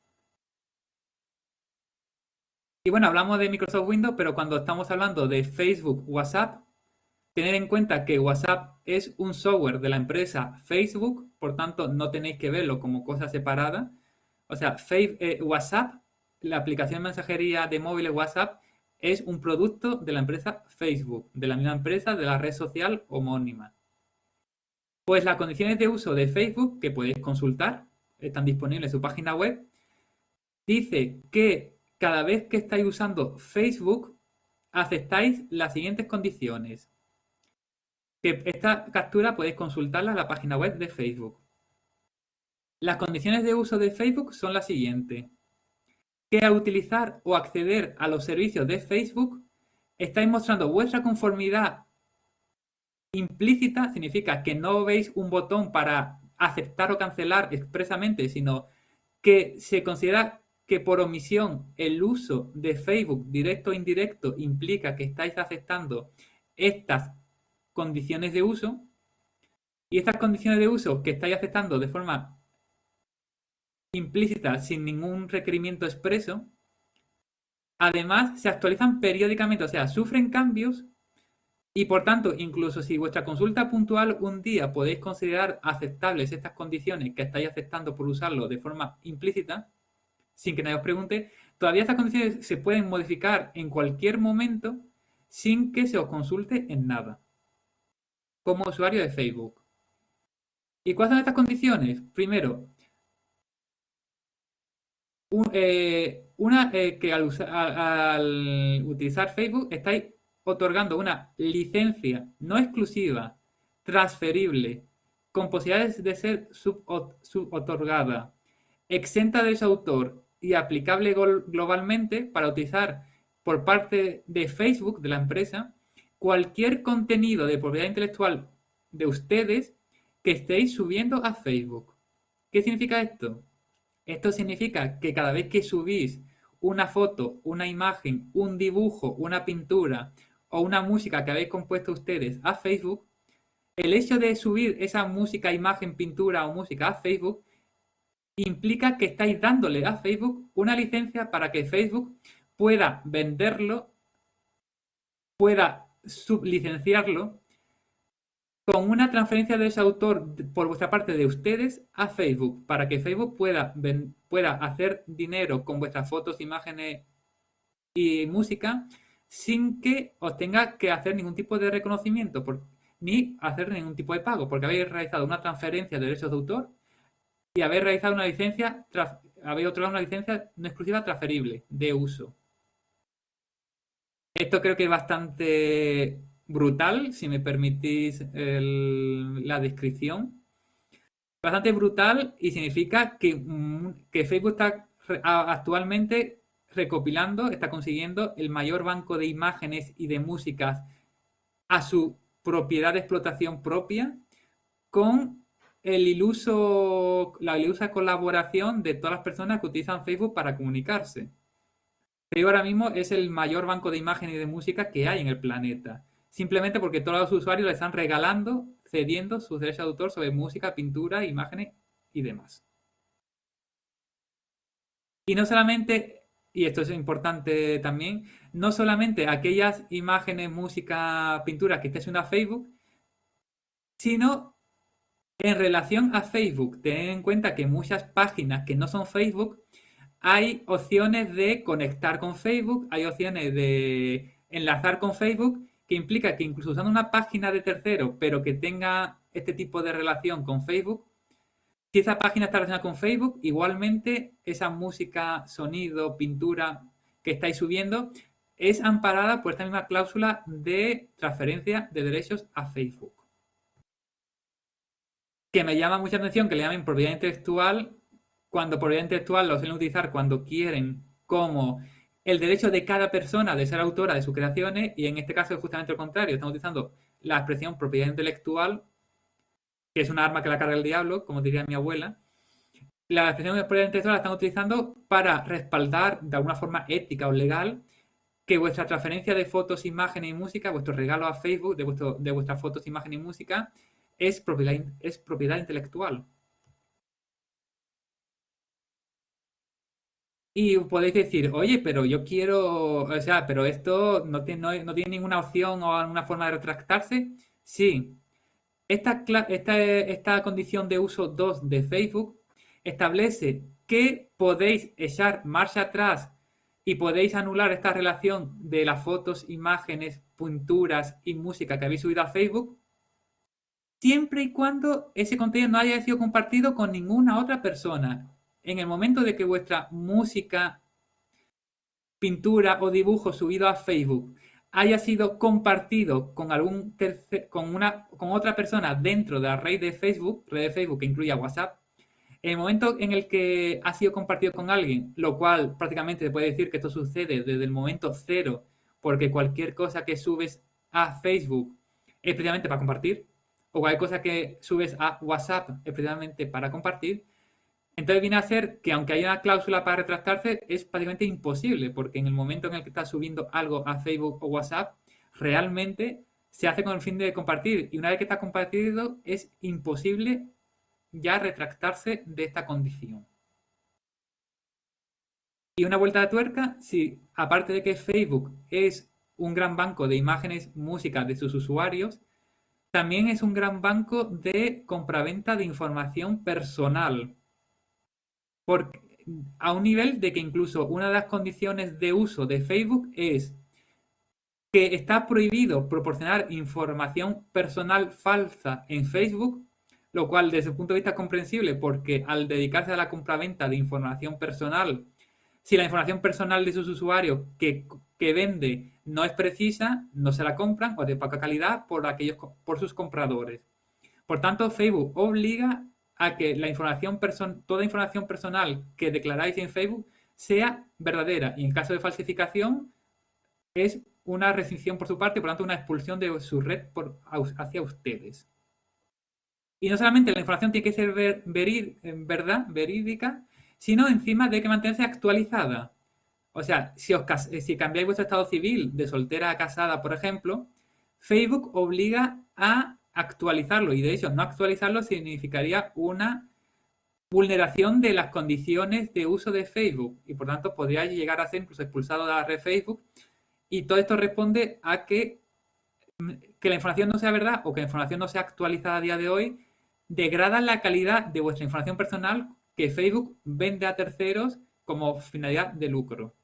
Y bueno, hablamos de Microsoft Windows, pero cuando estamos hablando de Facebook, WhatsApp, tener en cuenta que WhatsApp es un software de la empresa Facebook, por tanto no tenéis que verlo como cosa separada. O sea, eh, WhatsApp, la aplicación de mensajería de móviles WhatsApp, es un producto de la empresa Facebook, de la misma empresa de la red social homónima. Pues las condiciones de uso de Facebook, que podéis consultar, están disponibles en su página web, dice que cada vez que estáis usando Facebook, aceptáis las siguientes condiciones. Que esta captura podéis consultarla en la página web de Facebook. Las condiciones de uso de Facebook son las siguientes. Que al utilizar o acceder a los servicios de Facebook, estáis mostrando vuestra conformidad implícita, significa que no veis un botón para aceptar o cancelar expresamente, sino que se considera que por omisión el uso de Facebook directo o indirecto implica que estáis aceptando estas condiciones de uso, y estas condiciones de uso que estáis aceptando de forma implícita sin ningún requerimiento expreso, además se actualizan periódicamente, o sea, sufren cambios, y por tanto, incluso si vuestra consulta puntual un día podéis considerar aceptables estas condiciones que estáis aceptando por usarlo de forma implícita, sin que nadie os pregunte, todavía estas condiciones se pueden modificar en cualquier momento sin que se os consulte en nada, como usuario de Facebook. ¿Y cuáles son estas condiciones? Primero, un, eh, una eh, que al, usar, al, al utilizar Facebook estáis otorgando una licencia no exclusiva, transferible, con posibilidades de ser subotorgada exenta de ese autor y aplicable globalmente para utilizar por parte de Facebook, de la empresa, cualquier contenido de propiedad intelectual de ustedes que estéis subiendo a Facebook. ¿Qué significa esto? Esto significa que cada vez que subís una foto, una imagen, un dibujo, una pintura o una música que habéis compuesto ustedes a Facebook, el hecho de subir esa música, imagen, pintura o música a Facebook implica que estáis dándole a Facebook una licencia para que Facebook pueda venderlo, pueda sublicenciarlo con una transferencia de ese autor por vuestra parte de ustedes a Facebook, para que Facebook pueda, pueda hacer dinero con vuestras fotos, imágenes y música sin que os tenga que hacer ningún tipo de reconocimiento por, ni hacer ningún tipo de pago, porque habéis realizado una transferencia de derechos de autor y habéis realizado una licencia, habéis otorgado una licencia no exclusiva transferible de uso. Esto creo que es bastante brutal, si me permitís el, la descripción. Bastante brutal y significa que, que Facebook está actualmente recopilando, está consiguiendo el mayor banco de imágenes y de músicas a su propiedad de explotación propia con el iluso, la ilusa colaboración de todas las personas que utilizan Facebook para comunicarse. Facebook ahora mismo es el mayor banco de imágenes y de música que hay en el planeta. Simplemente porque todos los usuarios le están regalando, cediendo sus derechos de autor sobre música, pintura, imágenes y demás. Y no solamente, y esto es importante también, no solamente aquellas imágenes, música, pintura que esté subiendo a Facebook, sino en relación a Facebook. Ten en cuenta que muchas páginas que no son Facebook, hay opciones de conectar con Facebook, hay opciones de enlazar con Facebook, que implica que incluso usando una página de tercero, pero que tenga este tipo de relación con Facebook, si esa página está relacionada con Facebook, igualmente esa música, sonido, pintura que estáis subiendo es amparada por esta misma cláusula de transferencia de derechos a Facebook. Que me llama mucha atención que le llamen propiedad intelectual, cuando propiedad intelectual lo suelen utilizar cuando quieren como el derecho de cada persona de ser autora de sus creaciones, y en este caso es justamente lo contrario, estamos utilizando la expresión propiedad intelectual, que es una arma que la carga el diablo, como diría mi abuela. La expresión de propiedad intelectual la están utilizando para respaldar de alguna forma ética o legal que vuestra transferencia de fotos, imágenes y música, vuestro regalo a Facebook de, vuestro, de vuestras fotos, imágenes y música, es propiedad, es propiedad intelectual. Y podéis decir, oye, pero yo quiero, o sea, pero esto no tiene, no, no tiene ninguna opción o alguna forma de retractarse. Sí, esta, esta, esta condición de uso dos de Facebook establece que podéis echar marcha atrás y podéis anular esta relación de las fotos, imágenes, pinturas y música que habéis subido a Facebook, siempre y cuando ese contenido no haya sido compartido con ninguna otra persona. En el momento de que vuestra música, pintura o dibujo subido a Facebook haya sido compartido con algún tercer, con una con otra persona dentro de la red de Facebook, red de Facebook que incluya WhatsApp, en el momento en el que ha sido compartido con alguien, lo cual prácticamente se puede decir que esto sucede desde el momento cero, porque cualquier cosa que subes a Facebook es precisamente para compartir, o cualquier cosa que subes a WhatsApp es precisamente para compartir. Entonces viene a ser que aunque haya una cláusula para retractarse, es prácticamente imposible, porque en el momento en el que estás subiendo algo a Facebook o WhatsApp, realmente se hace con el fin de compartir. Y una vez que está compartido, es imposible ya retractarse de esta condición. Y una vuelta de tuerca, si aparte de que Facebook es un gran banco de imágenes, música de sus usuarios, también es un gran banco de compraventa de información personal. Porque, a un nivel de que incluso una de las condiciones de uso de Facebook es que está prohibido proporcionar información personal falsa en Facebook, lo cual desde el punto de vista es comprensible porque al dedicarse a la compraventa de información personal, si la información personal de sus usuarios que, que vende no es precisa, no se la compran o de poca calidad por, aquellos, por sus compradores. Por tanto, Facebook obliga a que la información person toda información personal que declaráis en Facebook sea verdadera. Y en caso de falsificación, es una restricción por su parte, por lo tanto, una expulsión de su red por, hacia ustedes. Y no solamente la información tiene que ser ver, verid, verdad, verídica, sino encima de que mantenerse actualizada. O sea, si, os, si cambiáis vuestro estado civil de soltera a casada, por ejemplo, Facebook obliga a actualizarlo. Y de hecho, no actualizarlo significaría una vulneración de las condiciones de uso de Facebook. Y por tanto, podría llegar a ser incluso expulsado de la red Facebook. Y todo esto responde a que, que la información no sea verdad o que la información no sea actualizada a día de hoy, degrada la calidad de vuestra información personal que Facebook vende a terceros como finalidad de lucro.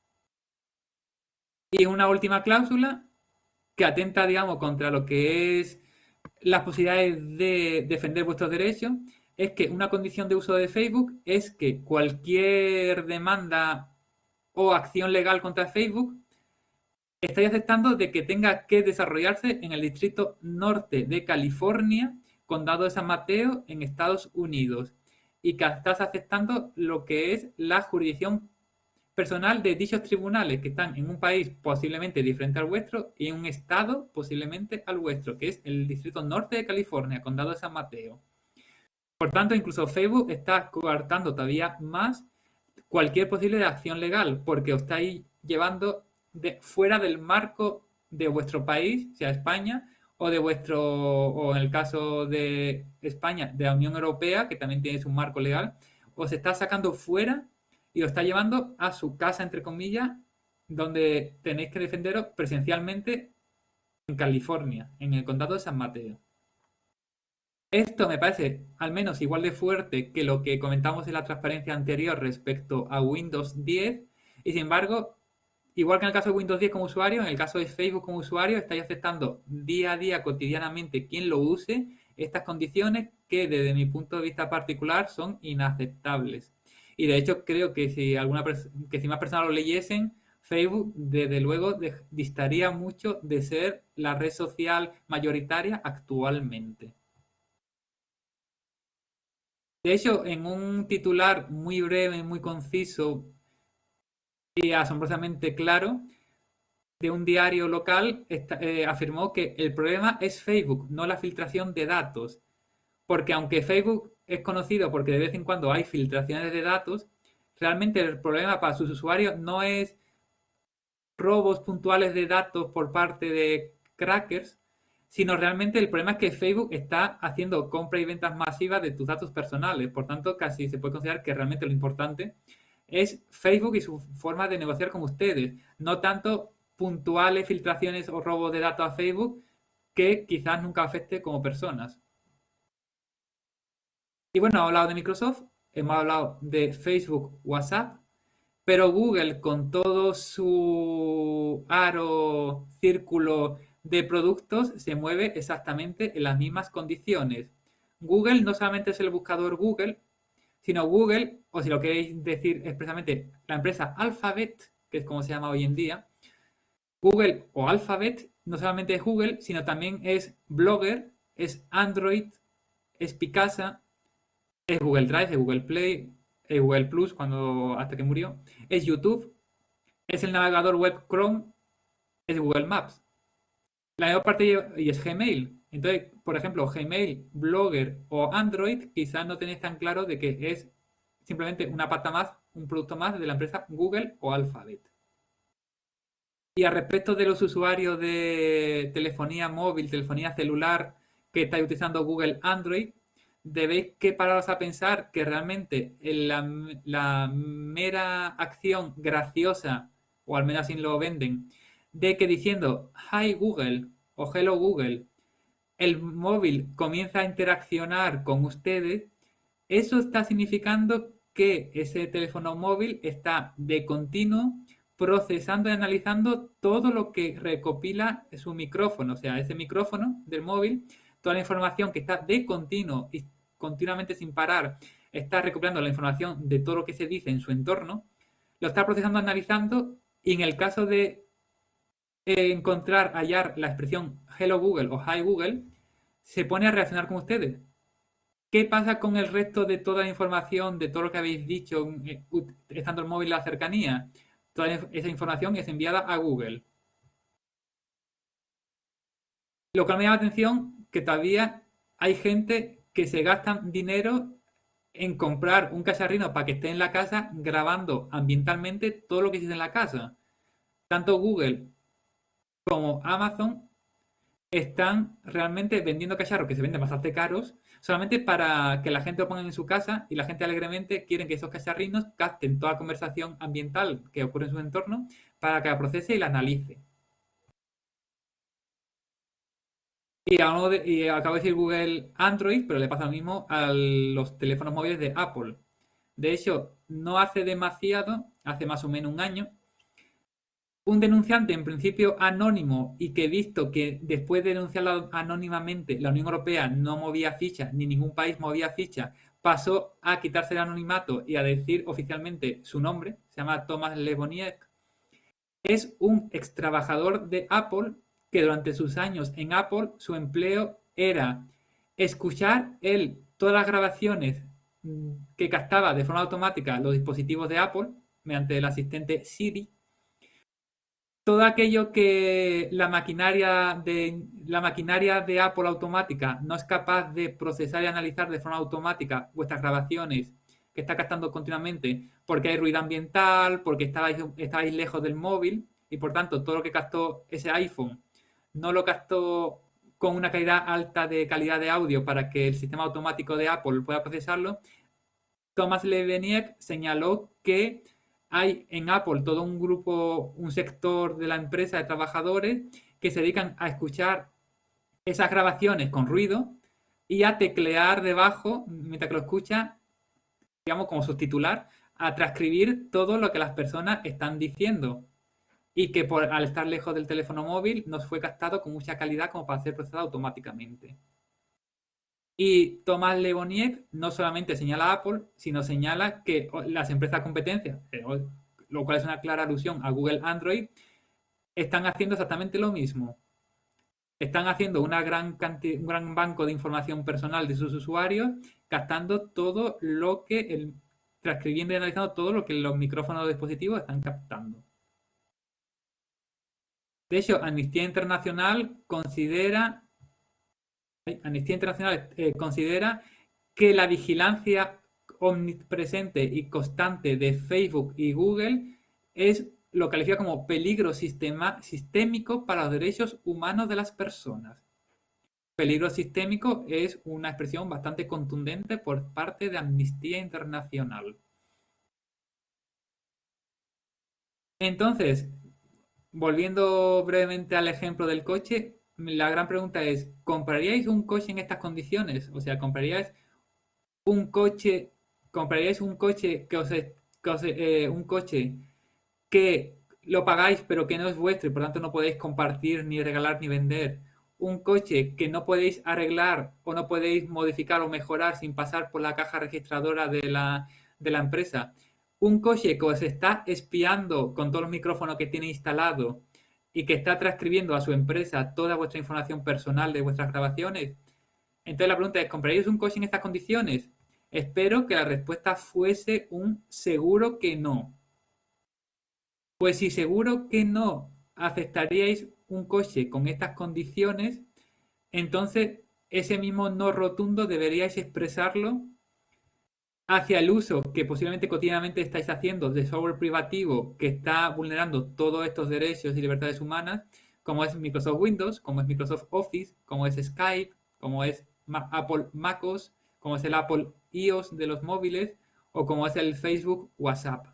Y una última cláusula que atenta, digamos, contra lo que es las posibilidades de defender vuestros derechos, es que una condición de uso de Facebook es que cualquier demanda o acción legal contra Facebook estáis aceptando de que tenga que desarrollarse en el Distrito Norte de California, Condado de San Mateo, en Estados Unidos, y que estás aceptando lo que es la jurisdicción personal de dichos tribunales que están en un país posiblemente diferente al vuestro y en un estado posiblemente al vuestro, que es el Distrito Norte de California, Condado de San Mateo. Por tanto, incluso Facebook está coartando todavía más cualquier posible acción legal, porque os estáis llevando de, fuera del marco de vuestro país, sea España, o de vuestro, o en el caso de España, de la Unión Europea, que también tiene un marco legal, os está sacando fuera y lo está llevando a su casa, entre comillas, donde tenéis que defenderos presencialmente en California, en el condado de San Mateo. Esto me parece al menos igual de fuerte que lo que comentamos en la transparencia anterior respecto a Windows diez, y sin embargo, igual que en el caso de Windows diez como usuario, en el caso de Facebook como usuario, estáis aceptando día a día, cotidianamente, quien lo use, estas condiciones que desde mi punto de vista particular son inaceptables. Y de hecho creo que si, alguna que si más personas lo leyesen, Facebook desde luego distaría mucho de ser la red social mayoritaria actualmente. De hecho, en un titular muy breve, muy conciso y asombrosamente claro de un diario local, esta, eh, afirmó que el problema es Facebook, no la filtración de datos. Porque aunque Facebook es conocido porque de vez en cuando hay filtraciones de datos, realmente el problema para sus usuarios no es robos puntuales de datos por parte de crackers, sino realmente el problema es que Facebook está haciendo compra y ventas masivas de tus datos personales. Por tanto, casi se puede considerar que realmente lo importante es Facebook y su forma de negociar con ustedes, no tanto puntuales filtraciones o robos de datos a Facebook que quizás nunca afecte como personas. Y bueno, hemos hablado de Microsoft, hemos hablado de Facebook, WhatsApp, pero Google, con todo su aro, círculo de productos, se mueve exactamente en las mismas condiciones. Google no solamente es el buscador Google, sino Google, o si lo queréis decir expresamente, la empresa Alphabet, que es como se llama hoy en día, Google o Alphabet no solamente es Google, sino también es Blogger, es Android, es Picasa, es Google Drive, es Google Play, es Google Plus cuando hasta que murió, es YouTube, es el navegador web Chrome, es Google Maps. La mayor parte y es Gmail. Entonces, por ejemplo, Gmail, Blogger o Android, quizás no tenéis tan claro de que es simplemente una pata más, un producto más de la empresa Google o Alphabet. Y al respecto de los usuarios de telefonía móvil, telefonía celular que estáis utilizando Google Android, debéis que pararos a pensar que realmente la, la mera acción graciosa, o al menos así lo venden, de que diciendo Hi Google o Hello Google, el móvil comienza a interaccionar con ustedes, eso está significando que ese teléfono móvil está de continuo procesando y analizando todo lo que recopila su micrófono, o sea, ese micrófono del móvil, toda la información que está de continuo y continuamente sin parar, está recopilando la información de todo lo que se dice en su entorno, lo está procesando, analizando, y en el caso de eh, encontrar, hallar la expresión Hello Google o Hi Google, se pone a reaccionar con ustedes. ¿Qué pasa con el resto de toda la información, de todo lo que habéis dicho, eh, estando el móvil en la cercanía? Toda esa información es enviada a Google. Lo cual me llama la atención que todavía hay gente que se gasta dinero en comprar un cacharrino para que esté en la casa grabando ambientalmente todo lo que existe en la casa. Tanto Google como Amazon están realmente vendiendo cacharros que se venden bastante caros solamente para que la gente lo ponga en su casa y la gente alegremente quieren que esos cacharrinos capten toda la conversación ambiental que ocurre en su entorno para que la procese y la analice. Y, de, y acabo de decir Google Android, pero le pasa lo mismo a los teléfonos móviles de Apple. De hecho, no hace demasiado, hace más o menos un año, un denunciante en principio anónimo y que visto que después de denunciarlo anónimamente la Unión Europea no movía ficha, ni ningún país movía ficha, pasó a quitarse el anonimato y a decir oficialmente su nombre, se llama Thomas Leboniek, es un ex trabajador de Apple que durante sus años en Apple su empleo era escuchar él todas las grabaciones que captaba de forma automática los dispositivos de Apple mediante el asistente Siri, todo aquello que la maquinaria de la maquinaria de Apple automática no es capaz de procesar y analizar de forma automática vuestras grabaciones que está captando continuamente porque hay ruido ambiental, porque estabais, estabais lejos del móvil y por tanto todo lo que captó ese iPhone no lo captó con una calidad alta de calidad de audio para que el sistema automático de Apple pueda procesarlo. Thomas Lebeniek señaló que hay en Apple todo un grupo, un sector de la empresa de trabajadores que se dedican a escuchar esas grabaciones con ruido y a teclear debajo, mientras que lo escucha, digamos como subtitular, a transcribir todo lo que las personas están diciendo. Y que por, al estar lejos del teléfono móvil nos fue captado con mucha calidad como para ser procesado automáticamente. Y Thomas Leboniek no solamente señala a Apple, sino señala que las empresas competencias, lo cual es una clara alusión a Google Android, están haciendo exactamente lo mismo. Están haciendo una gran cantidad, un gran banco de información personal de sus usuarios, captando todo lo que, el, transcribiendo y analizando todo lo que los micrófonos de dispositivos están captando. De hecho, Amnistía Internacional considera, Amnistía Internacional eh, considera que la vigilancia omnipresente y constante de Facebook y Google es lo califica como peligro sistema, sistémico para los derechos humanos de las personas. Peligro sistémico es una expresión bastante contundente por parte de Amnistía Internacional. Entonces, volviendo brevemente al ejemplo del coche, la gran pregunta es, ¿compraríais un coche en estas condiciones? O sea, ¿compraríais un coche, compraríais un coche que os, que os eh, un coche que lo pagáis pero que no es vuestro y por tanto no podéis compartir, ni regalar, ni vender? Un coche que no podéis arreglar o no podéis modificar o mejorar sin pasar por la caja registradora de la, de la empresa. Un coche que os está espiando con todos los micrófonos que tiene instalado y que está transcribiendo a su empresa toda vuestra información personal de vuestras grabaciones. Entonces la pregunta es, ¿compraríais un coche en estas condiciones? Espero que la respuesta fuese un seguro que no. Pues si seguro que no aceptaríais un coche con estas condiciones, entonces ese mismo no rotundo deberíais expresarlo hacia el uso que posiblemente cotidianamente estáis haciendo de software privativo que está vulnerando todos estos derechos y libertades humanas, como es Microsoft Windows, como es Microsoft Office, como es Skype, como es Apple MacOS, como es el Apple iOS de los móviles o como es el Facebook WhatsApp.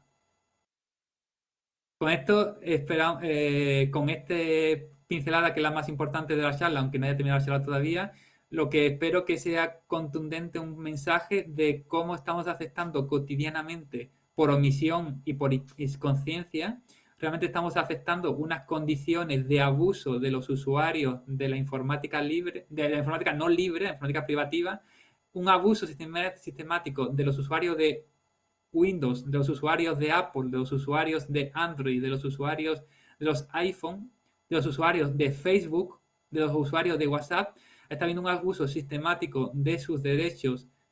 Con esto, espera, eh, con este pincelada que es la más importante de la charla, aunque no haya terminado la charla todavía, lo que espero que sea contundente un mensaje de cómo estamos aceptando cotidianamente, por omisión y por inconsciencia, realmente estamos aceptando unas condiciones de abuso de los usuarios de la informática libre, de la informática no libre, la informática privativa, un abuso sistemático de los usuarios de Windows, de los usuarios de Apple, de los usuarios de Android, de los usuarios de los iPhone, de los usuarios de Facebook, de los usuarios de WhatsApp. Está habiendo un abuso sistemático de sus derechos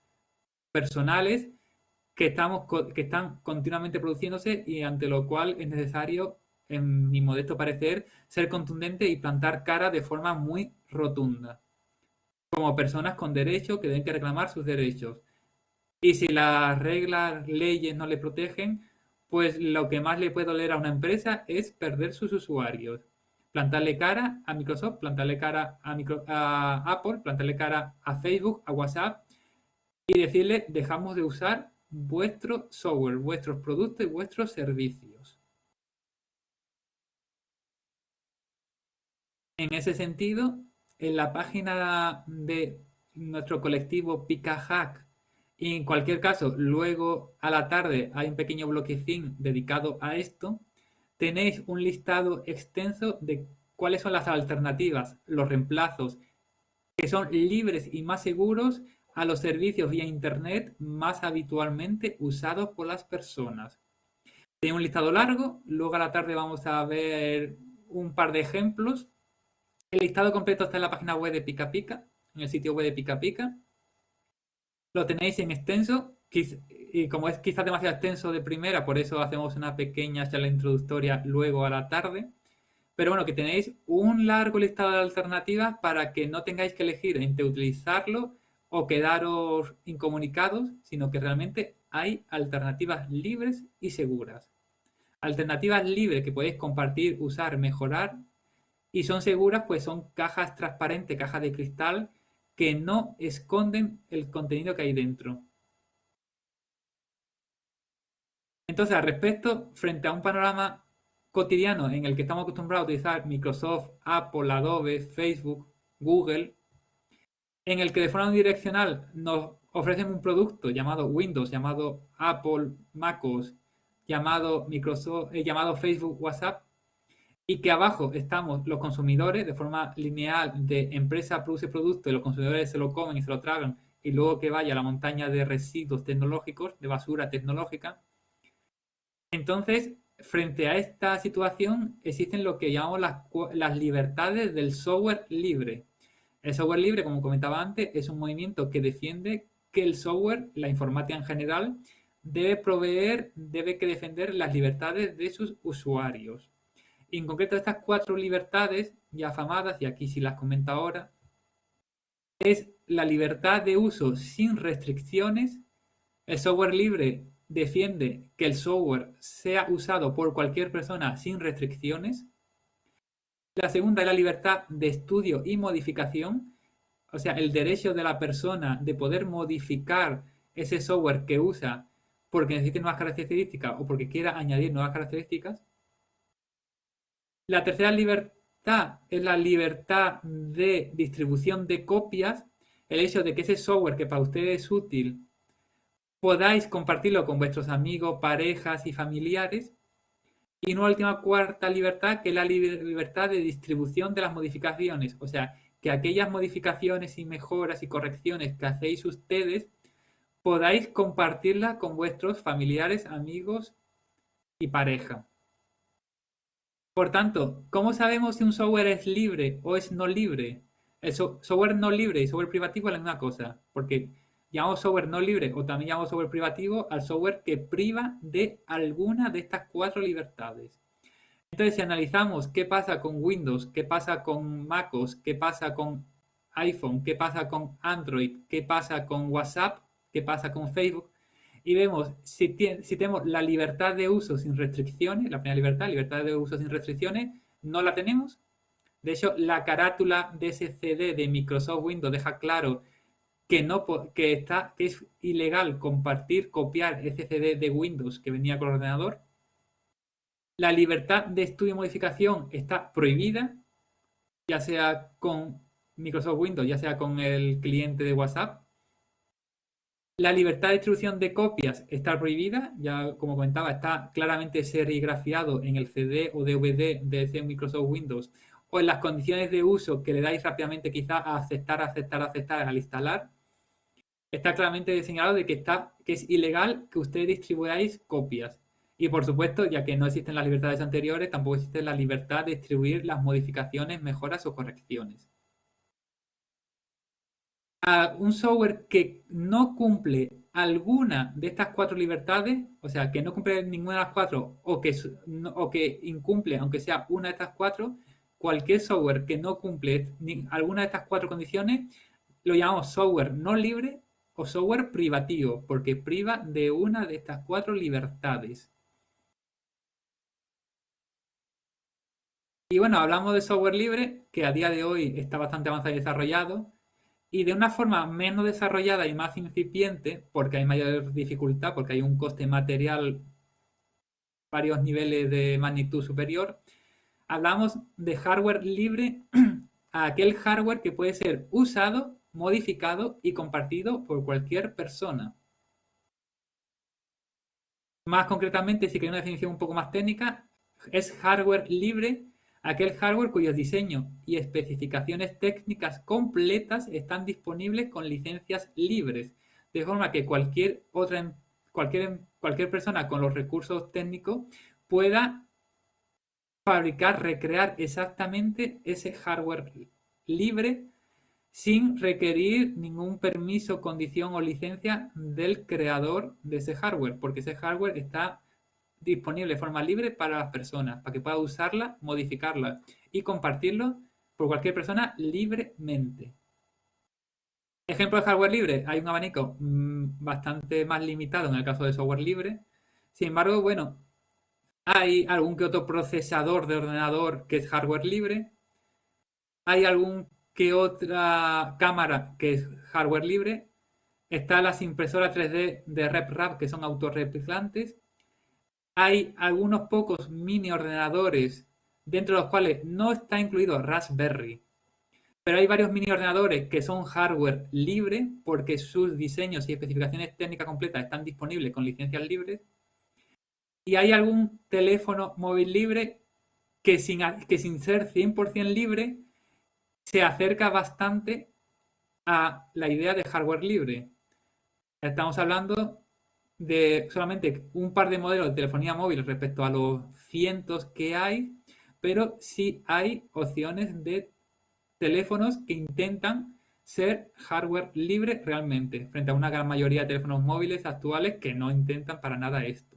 personales que, estamos, que están continuamente produciéndose y ante lo cual es necesario, en mi modesto parecer, ser contundente y plantar cara de forma muy rotunda, como personas con derechos que deben que reclamar sus derechos. Y si las reglas, leyes no le protegen, pues lo que más le puede doler a una empresa es perder sus usuarios. Plantarle cara a Microsoft, plantarle cara a, micro, a Apple, plantarle cara a Facebook, a WhatsApp y decirle dejamos de usar vuestro software, vuestros productos y vuestros servicios. En ese sentido, en la página de nuestro colectivo PicaHack, y en cualquier caso, luego a la tarde hay un pequeño bloquecín dedicado a esto, tenéis un listado extenso de cuáles son las alternativas, los reemplazos, que son libres y más seguros a los servicios vía Internet más habitualmente usados por las personas. Tiene un listado largo, luego a la tarde vamos a ver un par de ejemplos. El listado completo está en la página web de Pica Pica, en el sitio web de Pica Pica. Lo tenéis en extenso, y como es quizás demasiado extenso de primera, por eso hacemos una pequeña charla introductoria luego a la tarde. Pero bueno, que tenéis un largo listado de alternativas para que no tengáis que elegir entre utilizarlo o quedaros incomunicados, sino que realmente hay alternativas libres y seguras. Alternativas libres que podéis compartir, usar, mejorar, y son seguras, pues son cajas transparentes, cajas de cristal que no esconden el contenido que hay dentro. Entonces, al respecto, frente a un panorama cotidiano en el que estamos acostumbrados a utilizar Microsoft, Apple, Adobe, Facebook, Google, en el que de forma unidireccional nos ofrecen un producto llamado Windows, llamado Apple, MacOS, llamado Microsoft, eh, llamado Facebook, WhatsApp, y que abajo estamos los consumidores de forma lineal de empresa produce producto y los consumidores se lo comen y se lo tragan y luego que vaya a la montaña de residuos tecnológicos, de basura tecnológica. Entonces, frente a esta situación existen lo que llamamos las, las libertades del software libre. El software libre, como comentaba antes, es un movimiento que defiende que el software, la informática en general, debe proveer, debe que defender las libertades de sus usuarios. Y en concreto, estas cuatro libertades ya afamadas, y aquí sí las comento ahora, es la libertad de uso sin restricciones. El software libre defiende que el software sea usado por cualquier persona sin restricciones. La segunda es la libertad de estudio y modificación, o sea, el derecho de la persona de poder modificar ese software que usa porque necesite nuevas características o porque quiera añadir nuevas características. La tercera libertad es la libertad de distribución de copias, el hecho de que ese software que para ustedes es útil podáis compartirlo con vuestros amigos, parejas y familiares. Y una última cuarta libertad, que es la libertad de distribución de las modificaciones. O sea, que aquellas modificaciones y mejoras y correcciones que hacéis ustedes podáis compartirlas con vuestros familiares, amigos y pareja. Por tanto, ¿cómo sabemos si un software es libre o es no libre? El so software no libre y software privativo es la misma cosa, porque llamamos software no libre o también llamamos software privativo al software que priva de alguna de estas cuatro libertades. Entonces, si analizamos qué pasa con Windows, qué pasa con MacOS, qué pasa con iPhone, qué pasa con Android, qué pasa con WhatsApp, qué pasa con Facebook, y vemos si, si tenemos la libertad de uso sin restricciones, la primera libertad, libertad de uso sin restricciones, no la tenemos. De hecho, la carátula de ese C D de Microsoft Windows deja claro que, no, que, está, que es ilegal compartir, copiar ese C D de Windows que venía con el ordenador. La libertad de estudio y modificación está prohibida, ya sea con Microsoft Windows, ya sea con el cliente de WhatsApp. La libertad de distribución de copias está prohibida, ya como comentaba, está claramente serigrafiado en el C D o D V D de ese Microsoft Windows o en las condiciones de uso que le dais rápidamente quizá a aceptar, aceptar, aceptar al instalar. Está claramente señalado de que, está, que es ilegal que ustedes distribuyáis copias. Y por supuesto, ya que no existen las libertades anteriores, tampoco existe la libertad de distribuir las modificaciones, mejoras o correcciones. A un software que no cumple alguna de estas cuatro libertades, o sea, que no cumple ninguna de las cuatro o que, no, o que incumple, aunque sea una de estas cuatro, cualquier software que no cumple ni, alguna de estas cuatro condiciones, lo llamamos software no libre o software privativo, porque priva de una de estas cuatro libertades. Y bueno, hablamos de software libre, que a día de hoy está bastante avanzado y desarrollado, y de una forma menos desarrollada y más incipiente, porque hay mayor dificultad, porque hay un coste material varios niveles de magnitud superior, hablamos de hardware libre, a aquel hardware que puede ser usado, modificado y compartido por cualquier persona. Más concretamente, si queréis una definición un poco más técnica, es hardware libre aquel hardware cuyos diseños y especificaciones técnicas completas están disponibles con licencias libres, de forma que cualquier otra cualquier, cualquier persona con los recursos técnicos pueda fabricar, recrear exactamente ese hardware libre sin requerir ningún permiso, condición o licencia del creador de ese hardware, porque ese hardware está disponible de forma libre para las personas, para que pueda usarla, modificarla y compartirlo por cualquier persona libremente. Ejemplo de hardware libre, hay un abanico mmm, bastante más limitado en el caso de software libre. Sin embargo, bueno, hay algún que otro procesador de ordenador que es hardware libre. Hay algún que otra cámara que es hardware libre. Están las impresoras tres D de RepRap que son autorreplicantes. Hay algunos pocos mini ordenadores dentro de los cuales no está incluido Raspberry, pero hay varios mini ordenadores que son hardware libre porque sus diseños y especificaciones técnicas completas están disponibles con licencias libres. Y hay algún teléfono móvil libre que sin, que sin ser cien por ciento libre se acerca bastante a la idea de hardware libre. Estamos hablando de solamente un par de modelos de telefonía móvil respecto a los cientos que hay, pero sí hay opciones de teléfonos que intentan ser hardware libre realmente, frente a una gran mayoría de teléfonos móviles actuales que no intentan para nada esto.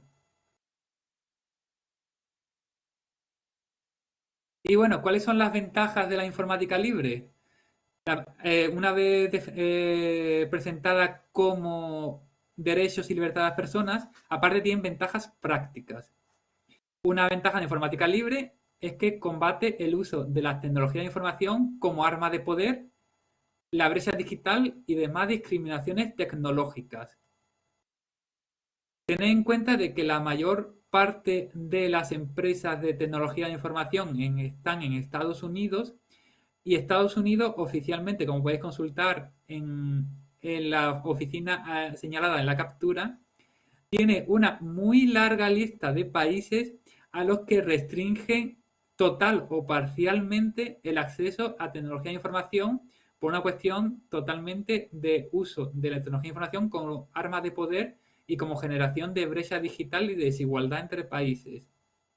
Y bueno, ¿cuáles son las ventajas de la informática libre? Eh, una vez eh, presentada como derechos y libertad de las personas, aparte tienen ventajas prácticas. Una ventaja de informática libre es que combate el uso de las tecnologías de información como arma de poder, la brecha digital y demás discriminaciones tecnológicas. Tened en cuenta de que la mayor parte de las empresas de tecnología de información en, están en Estados Unidos y Estados Unidos oficialmente, como podéis consultar en, en la oficina eh, señalada en la captura, tiene una muy larga lista de países a los que restringen total o parcialmente el acceso a tecnología de información por una cuestión totalmente de uso de la tecnología de información como arma de poder y como generación de brecha digital y de desigualdad entre países.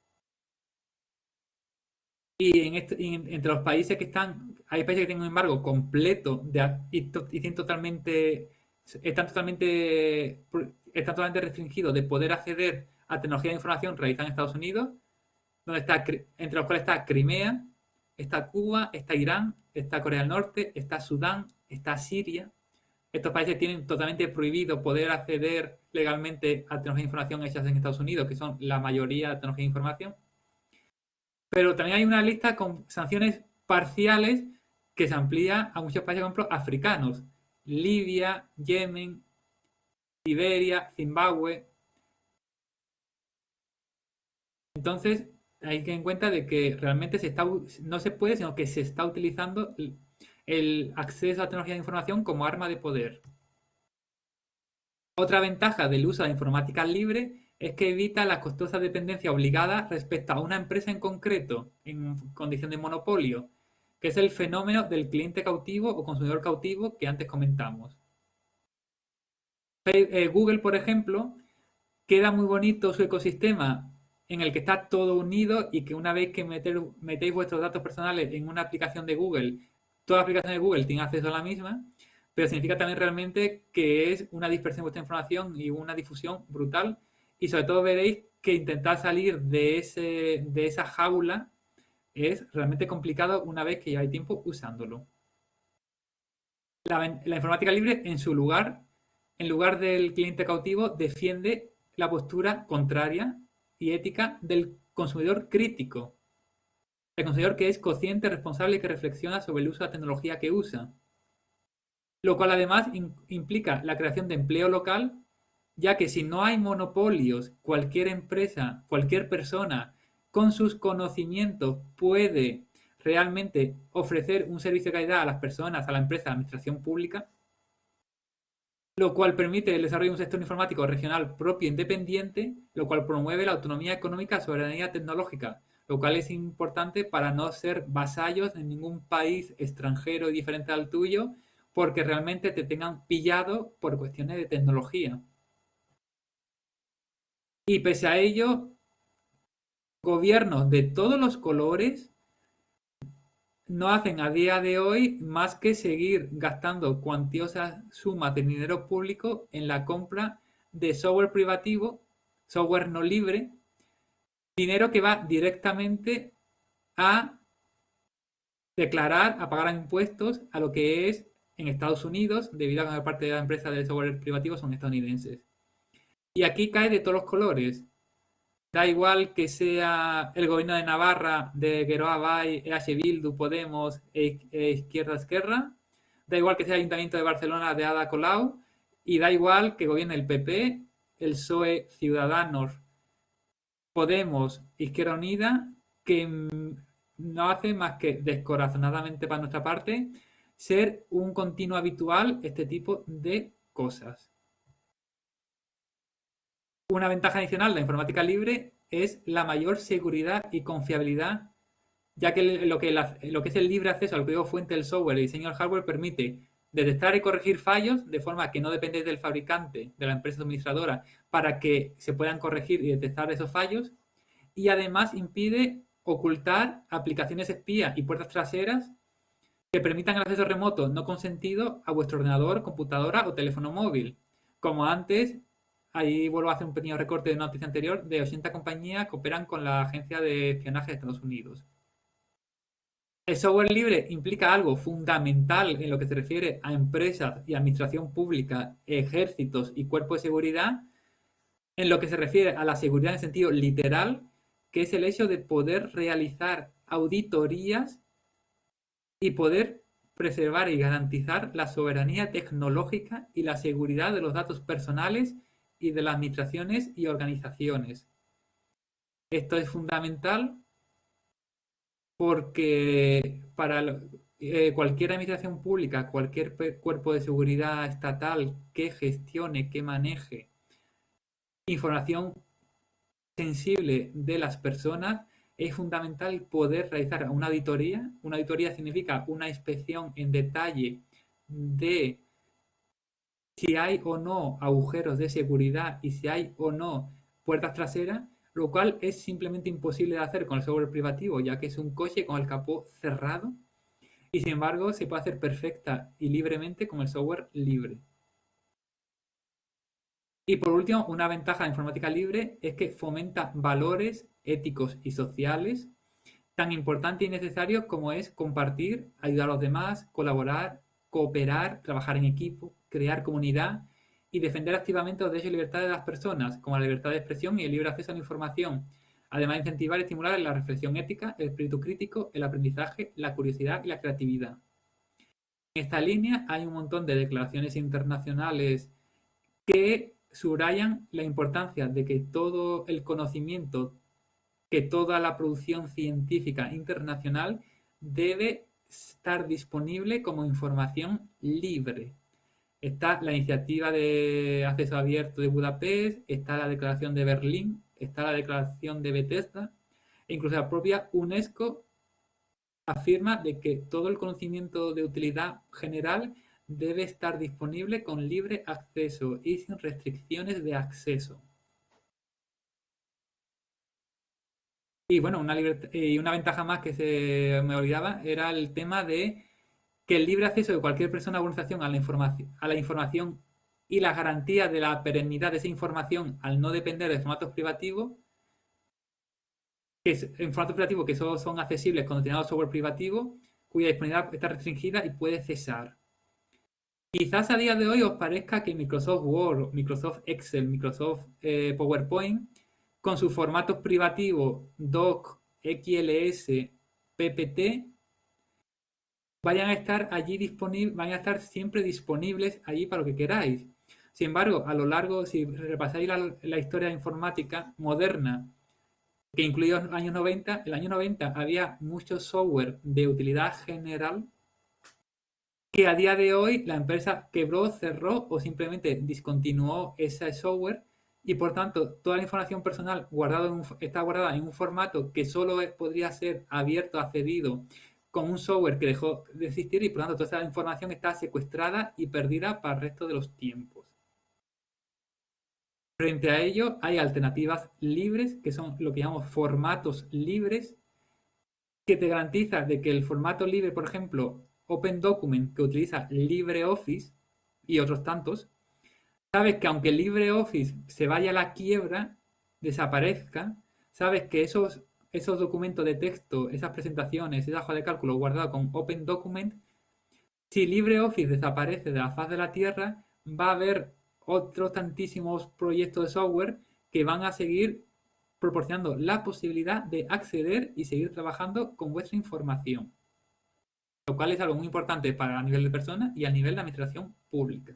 Y en este, en, entre los países que están, hay países que tienen un embargo completo de, y, to, y totalmente, están totalmente, están totalmente restringidos de poder acceder a tecnología de información realizada en Estados Unidos, donde está, entre los cuales está Crimea, está Cuba, está Irán, está Corea del Norte, está Sudán, está Siria. Estos países tienen totalmente prohibido poder acceder legalmente a tecnología de información hechas en Estados Unidos, que son la mayoría de tecnología de información. Pero también hay una lista con sanciones parciales que se amplía a muchos países, por ejemplo, africanos. Libia, Yemen, Liberia, Zimbabue. Entonces, hay que tener en cuenta de que realmente se está, no se puede, sino que se está utilizando el, el acceso a tecnología de información como arma de poder. Otra ventaja del uso de la informática libre es que evita la costosa dependencia obligada respecto a una empresa en concreto, en condición de monopolio, que es el fenómeno del cliente cautivo o consumidor cautivo que antes comentamos. Google, por ejemplo, queda muy bonito su ecosistema en el que está todo unido y que una vez que meter, metéis vuestros datos personales en una aplicación de Google, todas las aplicaciones de Google tienen acceso a la misma, pero significa también realmente que es una dispersión de vuestra información y una difusión brutal. Y sobre todo veréis que intentar salir de, ese, de esa jaula es realmente complicado una vez que lleváis tiempo usándolo. La, la informática libre, en su lugar, en lugar del cliente cautivo, defiende la postura contraria y ética del consumidor crítico. El consumidor que es consciente, responsable y que reflexiona sobre el uso de la tecnología que usa. Lo cual además in, implica la creación de empleo local, ya que si no hay monopolios, cualquier empresa, cualquier persona con sus conocimientos puede realmente ofrecer un servicio de calidad a las personas, a la empresa, a la administración pública, lo cual permite el desarrollo de un sector informático regional propio e independiente, lo cual promueve la autonomía económica y soberanía tecnológica, lo cual es importante para no ser vasallos en ningún país extranjero diferente al tuyo, porque realmente te tengan pillado por cuestiones de tecnología. Y pese a ello, gobiernos de todos los colores no hacen a día de hoy más que seguir gastando cuantiosas sumas de dinero público en la compra de software privativo, software no libre, dinero que va directamente a declarar, a pagar impuestos a lo que es en Estados Unidos, debido a que la parte de la empresa de software privativo son estadounidenses. Y aquí cae de todos los colores. Da igual que sea el gobierno de Navarra, de Geroa Bai, E H Bildu, Podemos e, e Izquierda Esquerra. Da igual que sea el Ayuntamiento de Barcelona de Ada Colau. Y da igual que gobierne el P P, el P S O E, Ciudadanos, Podemos, Izquierda Unida, que no hace más que, descorazonadamente para nuestra parte, ser un continuo habitual este tipo de cosas. Una ventaja adicional de la informática libre es la mayor seguridad y confiabilidad, ya que lo que, la, lo que es el libre acceso al código fuente del software y diseño del hardware permite detectar y corregir fallos de forma que no depende del fabricante, de la empresa suministradora, para que se puedan corregir y detectar esos fallos, y además impide ocultar aplicaciones espía y puertas traseras que permitan el acceso remoto no consentido a vuestro ordenador, computadora o teléfono móvil. Como antes, ahí vuelvo a hacer un pequeño recorte de una noticia anterior, de ochenta compañías que operan con la Agencia de Espionaje de Estados Unidos. El software libre implica algo fundamental en lo que se refiere a empresas y administración pública, ejércitos y cuerpos de seguridad, en lo que se refiere a la seguridad en sentido literal, que es el hecho de poder realizar auditorías y poder preservar y garantizar la soberanía tecnológica y la seguridad de los datos personales y de las administraciones y organizaciones. Esto es fundamental porque para eh, cualquier administración pública, cualquier cuerpo de seguridad estatal que gestione, que maneje información sensible de las personas, es fundamental poder realizar una auditoría. Una auditoría significa una inspección en detalle de si hay o no agujeros de seguridad y si hay o no puertas traseras, lo cual es simplemente imposible de hacer con el software privativo, ya que es un coche con el capó cerrado y sin embargo se puede hacer perfecta y libremente con el software libre. Y por último, una ventaja de informática libre es que fomenta valores éticos y sociales tan importantes y necesarios como es compartir, ayudar a los demás, colaborar, cooperar, trabajar en equipo, crear comunidad y defender activamente los derechos y libertades de las personas, como la libertad de expresión y el libre acceso a la información. Además de incentivar y estimular la reflexión ética, el espíritu crítico, el aprendizaje, la curiosidad y la creatividad. En esta línea hay un montón de declaraciones internacionales que subrayan la importancia de que todo el conocimiento, que toda la producción científica internacional debe estar disponible como información libre. Está la iniciativa de acceso abierto de Budapest, está la declaración de Berlín, está la declaración de Bethesda, e incluso la propia UNESCO afirma de que todo el conocimiento de utilidad general debe estar disponible con libre acceso y sin restricciones de acceso. Y bueno, una, y una ventaja más que se me olvidaba era el tema de que el libre acceso de cualquier persona o organización a la información, a la información y la garantía de la perennidad de esa información al no depender de formatos privativos, que es, en formatos privativos que solo son accesibles con determinado software privativo, cuya disponibilidad está restringida y puede cesar. Quizás a día de hoy os parezca que Microsoft Word, Microsoft Excel, Microsoft eh, PowerPoint, con sus formatos privativos Doc, X L S, P P T, vayan a estar allí disponibles, vayan a estar siempre disponibles allí para lo que queráis. Sin embargo, a lo largo, si repasáis la, la historia informática moderna, que incluye los años noventa, en el año noventa había mucho software de utilidad general que a día de hoy la empresa quebró, cerró o simplemente discontinuó ese software y por tanto toda la información personal guardado en un, está guardada en un formato que solo podría ser abierto, accedido con un software que dejó de existir y por tanto toda esa información está secuestrada y perdida para el resto de los tiempos. Frente a ello hay alternativas libres que son lo que llamamos formatos libres que te garantiza de que el formato libre, por ejemplo, Open Document que utiliza LibreOffice y otros tantos, sabes que aunque LibreOffice se vaya a la quiebra, desaparezca, sabes que esos, esos documentos de texto, esas presentaciones, esa hoja de cálculo guardada con Open Document, si LibreOffice desaparece de la faz de la Tierra, va a haber otros tantísimos proyectos de software que van a seguir proporcionando la posibilidad de acceder y seguir trabajando con vuestra información. Lo cual es algo muy importante para a nivel de personas y a nivel de administración pública.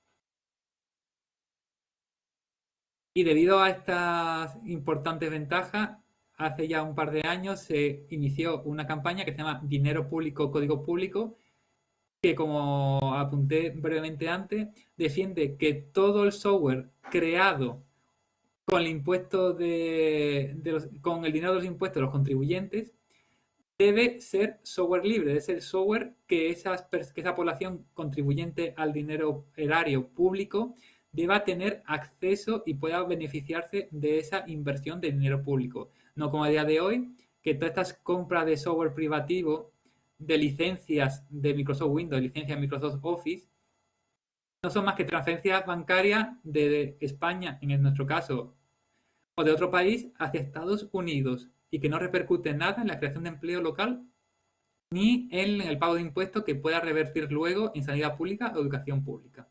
Y debido a estas importantes ventajas, hace ya un par de años se inició una campaña que se llama Dinero Público, Código Público, que como apunté brevemente antes, defiende que todo el software creado con el impuesto de, de los, con el dinero de los impuestos de los contribuyentes debe ser software libre, debe ser software que, esas, que esa población contribuyente al dinero erario público deba tener acceso y pueda beneficiarse de esa inversión de dinero público. No como a día de hoy, que todas estas compras de software privativo, de licencias de Microsoft Windows, licencias de Microsoft Office, no son más que transferencias bancarias de España, en nuestro caso, o de otro país hacia Estados Unidos y que no repercute en nada en la creación de empleo local ni en el pago de impuestos que pueda revertir luego en sanidad pública o educación pública.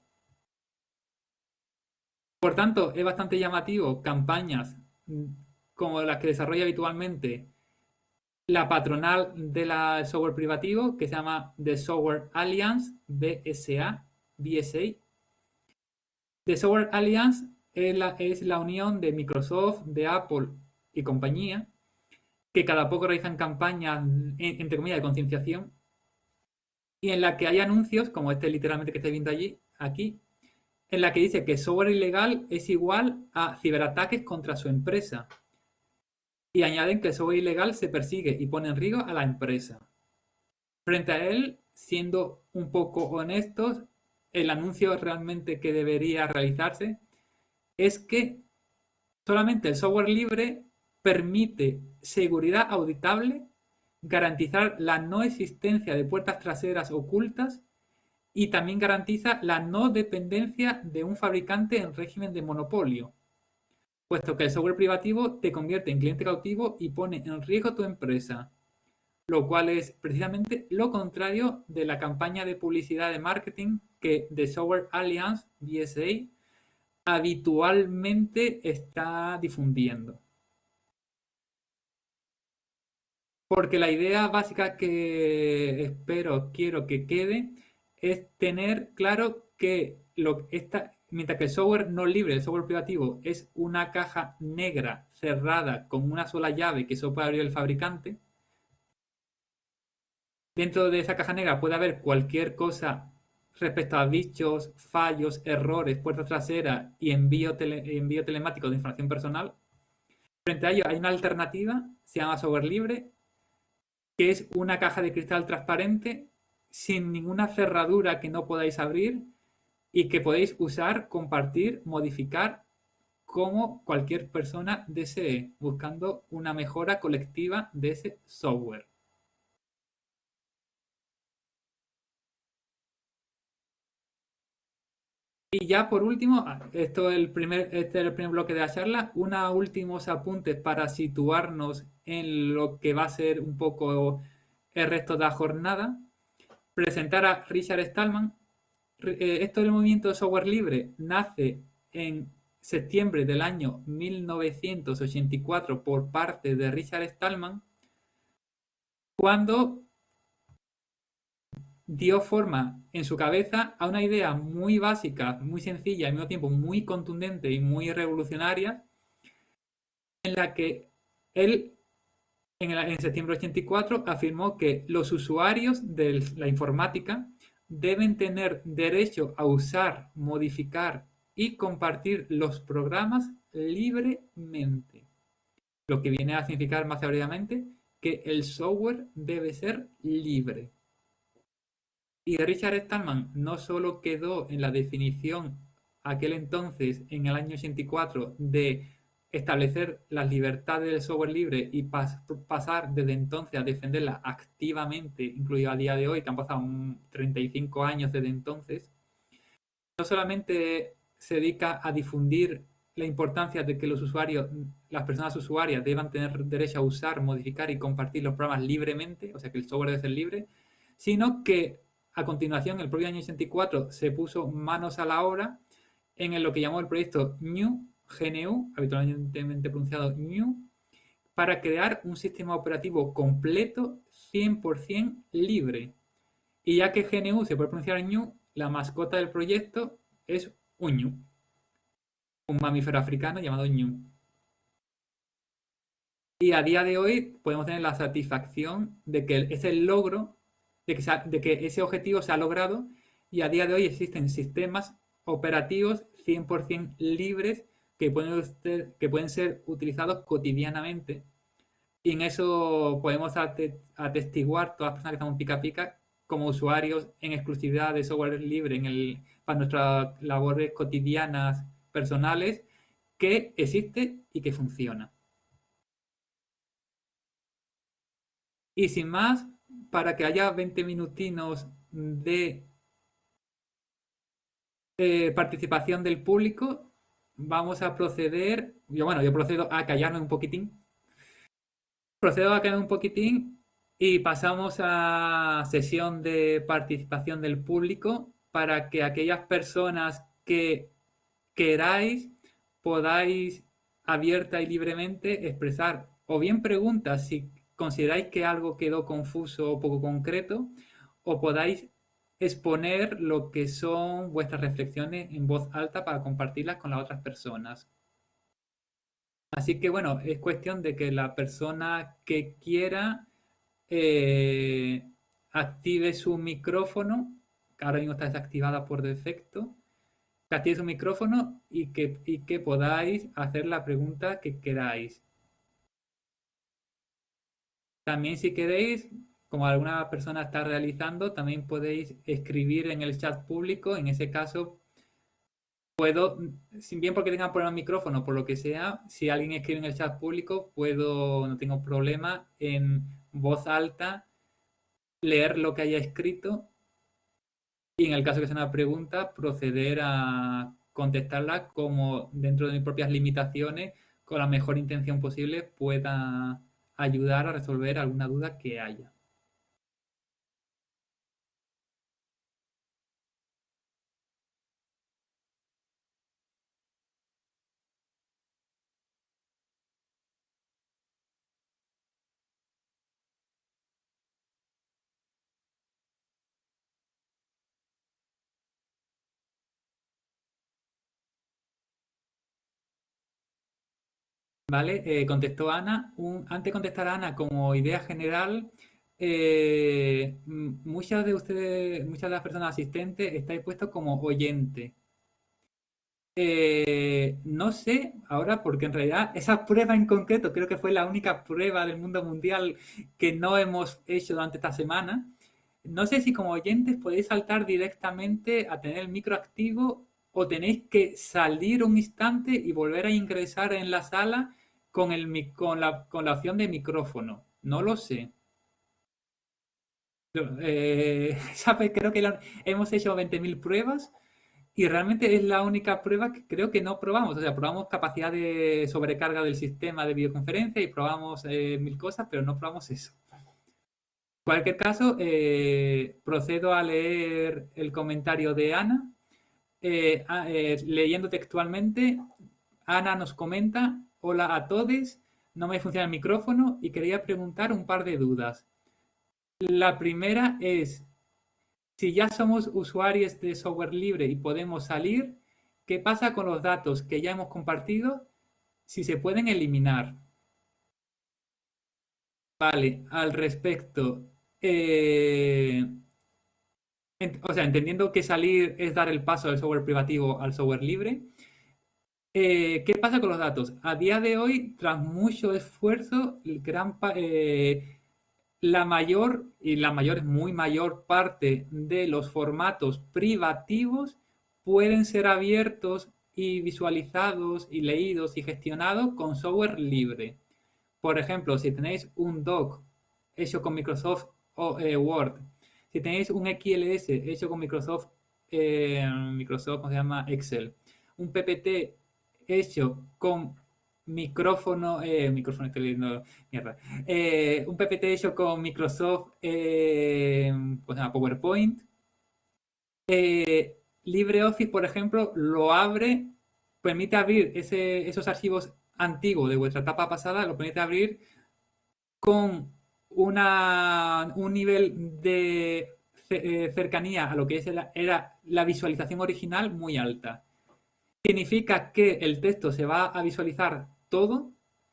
Por tanto, es bastante llamativo campañas como las que desarrolla habitualmente la patronal del software privativo, que se llama The Software Alliance, B S A, B S A. The Software Alliance es la, es la unión de Microsoft, de Apple y compañía, que cada poco realizan campañas, entre comillas, de concienciación, y en la que hay anuncios, como este literalmente que estáis viendo allí, aquí, en la que dice que software ilegal es igual a ciberataques contra su empresa. Y añaden que el software ilegal se persigue y pone en riesgo a la empresa. Frente a él, siendo un poco honestos, el anuncio realmente que debería realizarse es que solamente el software libre permite seguridad auditable, garantizar la no existencia de puertas traseras ocultas y también garantiza la no dependencia de un fabricante en régimen de monopolio, puesto que el software privativo te convierte en cliente cautivo y pone en riesgo tu empresa, lo cual es precisamente lo contrario de la campaña de publicidad de marketing que The Software Alliance, B S A, habitualmente está difundiendo. Porque la idea básica que espero, quiero que quede, es tener claro que lo, esta, mientras que el software no libre, el software privativo, es una caja negra cerrada con una sola llave que solo puede abrir el fabricante, dentro de esa caja negra puede haber cualquier cosa respecto a bichos, fallos, errores, puertas traseras y envío, tele, envío telemático de información personal. Frente a ello hay una alternativa, se llama software libre, que es una caja de cristal transparente sin ninguna cerradura que no podáis abrir y que podéis usar, compartir, modificar como cualquier persona desee, buscando una mejora colectiva de ese software. Y ya por último, esto es el primer, este es el primer bloque de la charla, unos últimos apuntes para situarnos en lo que va a ser un poco el resto de la jornada. Presentar a Richard Stallman. Eh, esto del movimiento de software libre nace en septiembre del año mil novecientos ochenta y cuatro por parte de Richard Stallman, cuando dio forma en su cabeza a una idea muy básica, muy sencilla, al mismo tiempo muy contundente y muy revolucionaria, en la que él, en, el, en septiembre de ochenta y cuatro, afirmó que los usuarios de la informática deben tener derecho a usar, modificar y compartir los programas libremente. Lo que viene a significar más abreviadamente que el software debe ser libre. Y Richard Stallman no solo quedó en la definición aquel entonces, en el año ochenta y cuatro, de establecer las libertades del software libre y pas pasar desde entonces a defenderla activamente, incluido a día de hoy, que han pasado un treinta y cinco años desde entonces, no solamente se dedica a difundir la importancia de que los usuarios, las personas usuarias deban tener derecho a usar, modificar y compartir los programas libremente, o sea que el software debe ser libre, sino que a continuación, el propio año ochenta y cuatro, se puso manos a la obra en lo que llamó el proyecto GNU, G N U, habitualmente pronunciado GNU, para crear un sistema operativo completo cien por ciento libre. Y ya que G N U se puede pronunciar GNU, la mascota del proyecto es un ñu, un mamífero africano llamado ñu. Y a día de hoy podemos tener la satisfacción de que ese logro, de que, ha, de que ese objetivo se ha logrado, y a día de hoy existen sistemas operativos cien por ciento libres que pueden, ser, que pueden ser utilizados cotidianamente. Y en eso podemos atestiguar todas las personas que estamos pica pica como usuarios en exclusividad de software libre en el, para nuestras labores cotidianas personales, que existe y que funciona. Y sin más, para que haya veinte minutinos de eh, participación del público, vamos a proceder, yo bueno, yo procedo a callarme un poquitín, procedo a callarme un poquitín y pasamos a sesión de participación del público para que aquellas personas que queráis podáis abierta y libremente expresar o bien preguntas si consideráis que algo quedó confuso o poco concreto, o podáis exponer lo que son vuestras reflexiones en voz alta para compartirlas con las otras personas. Así que bueno, es cuestión de que la persona que quiera eh, active su micrófono, que ahora mismo está desactivada por defecto, que active su micrófono y que, y que podáis hacer la pregunta que queráis. También si queréis, como alguna persona está realizando, también podéis escribir en el chat público. En ese caso, puedo, sin bien porque tenga por el micrófono, por lo que sea, si alguien escribe en el chat público, puedo, no tengo problema en voz alta leer lo que haya escrito y en el caso que sea una pregunta, proceder a contestarla como dentro de mis propias limitaciones, con la mejor intención posible, pueda ayudar a resolver alguna duda que haya. ¿Vale? Eh, contestó Ana. Un, antes de contestar a Ana, como idea general, eh, muchas de ustedes, muchas de las personas asistentes estáis puestos como oyente. Eh, no sé ahora, porque en realidad esa prueba en concreto creo que fue la única prueba del mundo mundial que no hemos hecho durante esta semana. No sé si como oyentes podéis saltar directamente a tener el micro activo o tenéis que salir un instante y volver a ingresar en la sala con, el, con, la, con la opción de micrófono. No lo sé. Eh, ¿sabes? Creo que lo, hemos hecho veinte mil pruebas Y realmente es la única prueba que creo que no probamos. O sea, probamos capacidad de sobrecarga del sistema de videoconferencia y probamos eh, mil cosas, pero no probamos eso. En cualquier caso, eh, procedo a leer el comentario de Ana. Eh, ah, eh, leyendo textualmente, Ana nos comenta: hola a todos, no me funciona el micrófono y quería preguntar un par de dudas. La primera es, si ya somos usuarios de software libre y podemos salir, ¿qué pasa con los datos que ya hemos compartido? Si se pueden eliminar. Vale, al respecto, eh, ent- o sea, entendiendo que salir es dar el paso del software privativo al software libre, eh, ¿qué pasa con los datos? A día de hoy, tras mucho esfuerzo, el gran pa- eh, la mayor, y la mayor es muy mayor parte de los formatos privativos pueden ser abiertos y visualizados y leídos y gestionados con software libre. Por ejemplo, si tenéis un doc hecho con Microsoft o, eh, Word, si tenéis un X L S hecho con Microsoft, eh, Microsoft, ¿cómo se llama? Excel, un P P T hecho con micrófono, eh, micrófono, estoy leyendo, mierda, eh, un P P T hecho con Microsoft, eh, ¿cómo se llama? PowerPoint. Eh, LibreOffice, por ejemplo, lo abre, permite abrir ese, esos archivos antiguos de vuestra etapa pasada, lo permite abrir con una, un nivel de ce- eh, cercanía a lo que es la- era la visualización original muy alta. Significa que el texto se va a visualizar todo,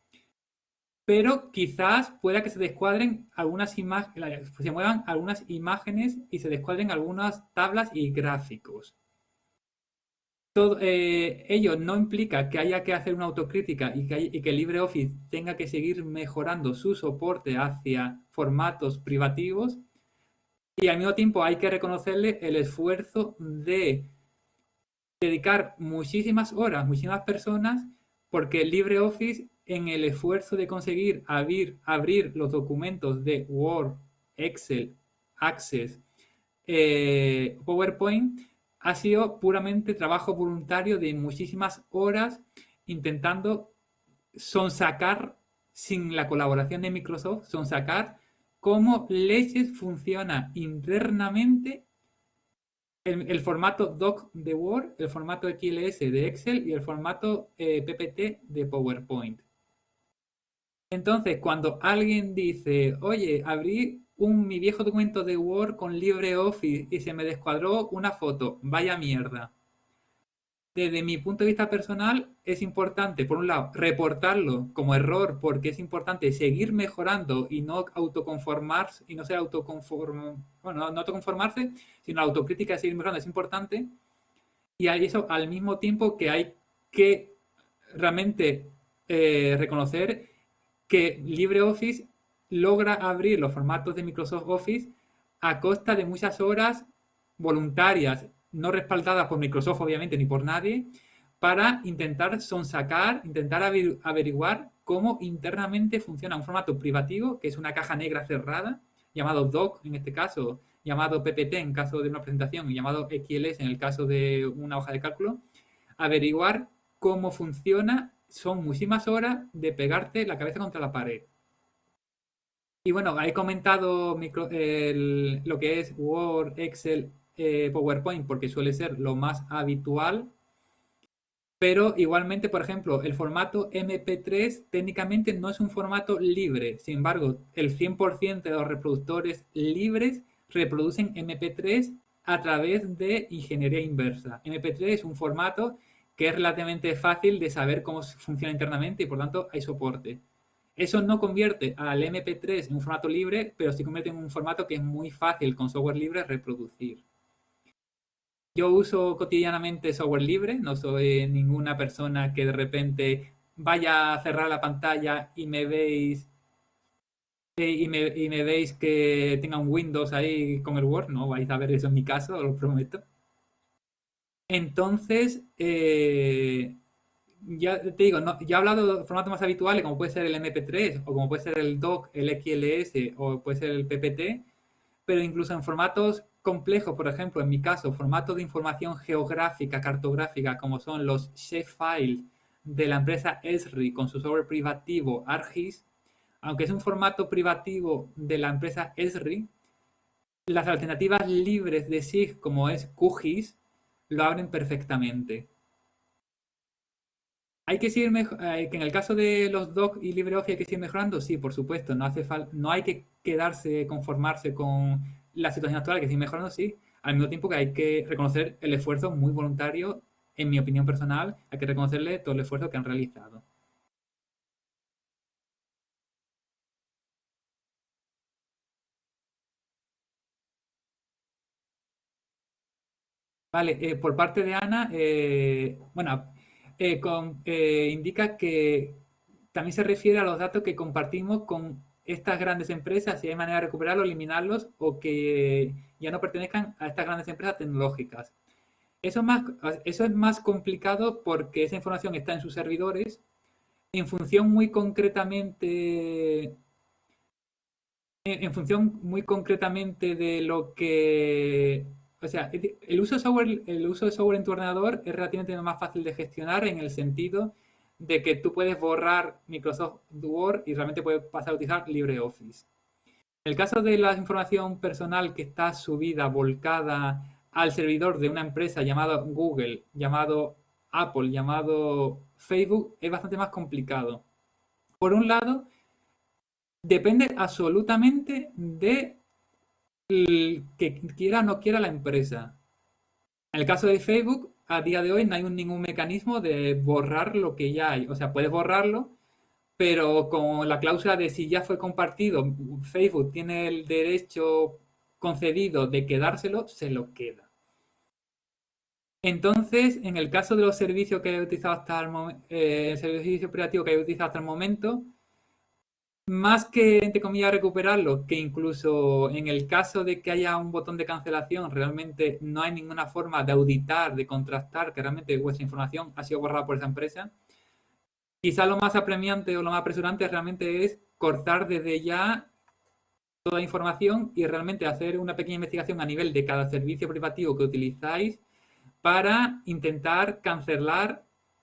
pero quizás pueda que se descuadren algunas imágenes, se muevan algunas imágenes y se descuadren algunas tablas y gráficos. Todo, eh, ello no implica que haya que hacer una autocrítica y que, hay- y que LibreOffice tenga que seguir mejorando su soporte hacia formatos privativos, y al mismo tiempo hay que reconocerle el esfuerzo de dedicar muchísimas horas, muchísimas personas, porque LibreOffice, en el esfuerzo de conseguir abrir, abrir los documentos de Word, Excel, Access, eh, PowerPoint, ha sido puramente trabajo voluntario de muchísimas horas intentando sonsacar, sin la colaboración de Microsoft, sonsacar cómo leches funciona internamente el, el formato doc de Word, el formato X L S de Excel y el formato eh, P P T de PowerPoint. Entonces, cuando alguien dice, oye, abrí un, mi viejo documento de Word con LibreOffice y se me descuadró una foto, vaya mierda. Desde mi punto de vista personal, es importante, por un lado, reportarlo como error, porque es importante seguir mejorando y no autoconformarse, y no ser autoconform, bueno, no autoconformarse, sino la autocrítica de seguir mejorando es importante. Y a eso al mismo tiempo que hay que realmente eh, reconocer que LibreOffice logra abrir los formatos de Microsoft Office a costa de muchas horas voluntarias, no respaldadas por Microsoft obviamente ni por nadie, para intentar sonsacar, intentar averiguar cómo internamente funciona un formato privativo, que es una caja negra cerrada, llamado doc en este caso, llamado P P T en caso de una presentación y llamado X L S en el caso de una hoja de cálculo. Averiguar cómo funciona son muchísimas horas de pegarte la cabeza contra la pared. Y bueno, he comentado micro, el, lo que es Word, Excel, eh, PowerPoint, porque suele ser lo más habitual. Pero igualmente, por ejemplo, el formato M P tres técnicamente no es un formato libre. Sin embargo, el cien por ciento de los reproductores libres reproducen M P tres a través de ingeniería inversa. M P tres es un formato que es relativamente fácil de saber cómo funciona internamente y por tanto hay soporte. Eso no convierte al M P tres en un formato libre, pero sí convierte en un formato que es muy fácil con software libre reproducir. Yo uso cotidianamente software libre, no soy ninguna persona que de repente vaya a cerrar la pantalla y me veis eh, y me, y me veis que tenga un Windows ahí con el Word, no vais a ver eso en mi caso, os lo prometo. Entonces, eh, ya te digo, no, ya he hablado de formatos más habituales, como puede ser el M P tres, o como puede ser el doc, el X L S, o puede ser el P P T, pero incluso en formatos complejos, por ejemplo, en mi caso, formatos de información geográfica, cartográfica, como son los shapefiles de la empresa Esri con su software privativo ArcGIS, aunque es un formato privativo de la empresa Esri, las alternativas libres de S I G, como es QGIS, lo abren perfectamente. Hay que seguir mejor, eh, que en el caso de los docs y LibreOffice hay que seguir mejorando, sí, por supuesto, no hace falta, no hay que quedarse, conformarse con la situación actual, hay que seguir mejorando, sí, al mismo tiempo que hay que reconocer el esfuerzo muy voluntario, en mi opinión personal, hay que reconocerle todo el esfuerzo que han realizado. Vale, eh, por parte de Ana, eh, bueno, eh, con- eh, indica que también se refiere a los datos que compartimos con estas grandes empresas, si hay manera de recuperarlos, eliminarlos o que ya no pertenezcan a estas grandes empresas tecnológicas. Eso es más, eso es más complicado porque esa información está en sus servidores en función muy concretamente en, en función muy concretamente de lo que, o sea, el uso de software, el uso de software en tu ordenador es relativamente más fácil de gestionar en el sentido de que tú puedes borrar Microsoft Word y realmente puedes pasar a utilizar LibreOffice. En el caso de la información personal que está subida, volcada al servidor de una empresa llamada Google, llamado Apple, llamado Facebook, es bastante más complicado. Por un lado, depende absolutamente de que quiera o no quiera la empresa. En el caso de Facebook, a día de hoy no hay un, ningún mecanismo de borrar lo que ya hay. O sea, puedes borrarlo, pero con la cláusula de si ya fue compartido, Facebook tiene el derecho concedido de quedárselo, se lo queda. Entonces, en el caso de los servicios que he utilizado hasta el momento, eh, el servicio operativo que he utilizado hasta el momento, más que, entre comillas, recuperarlo, que incluso en el caso de que haya un botón de cancelación, realmente no hay ninguna forma de auditar, de contrastar que realmente vuestra información ha sido borrada por esa empresa. Quizá lo más apremiante o lo más apresurante realmente es cortar desde ya toda la información y realmente hacer una pequeña investigación a nivel de cada servicio privativo que utilizáis para intentar cancelar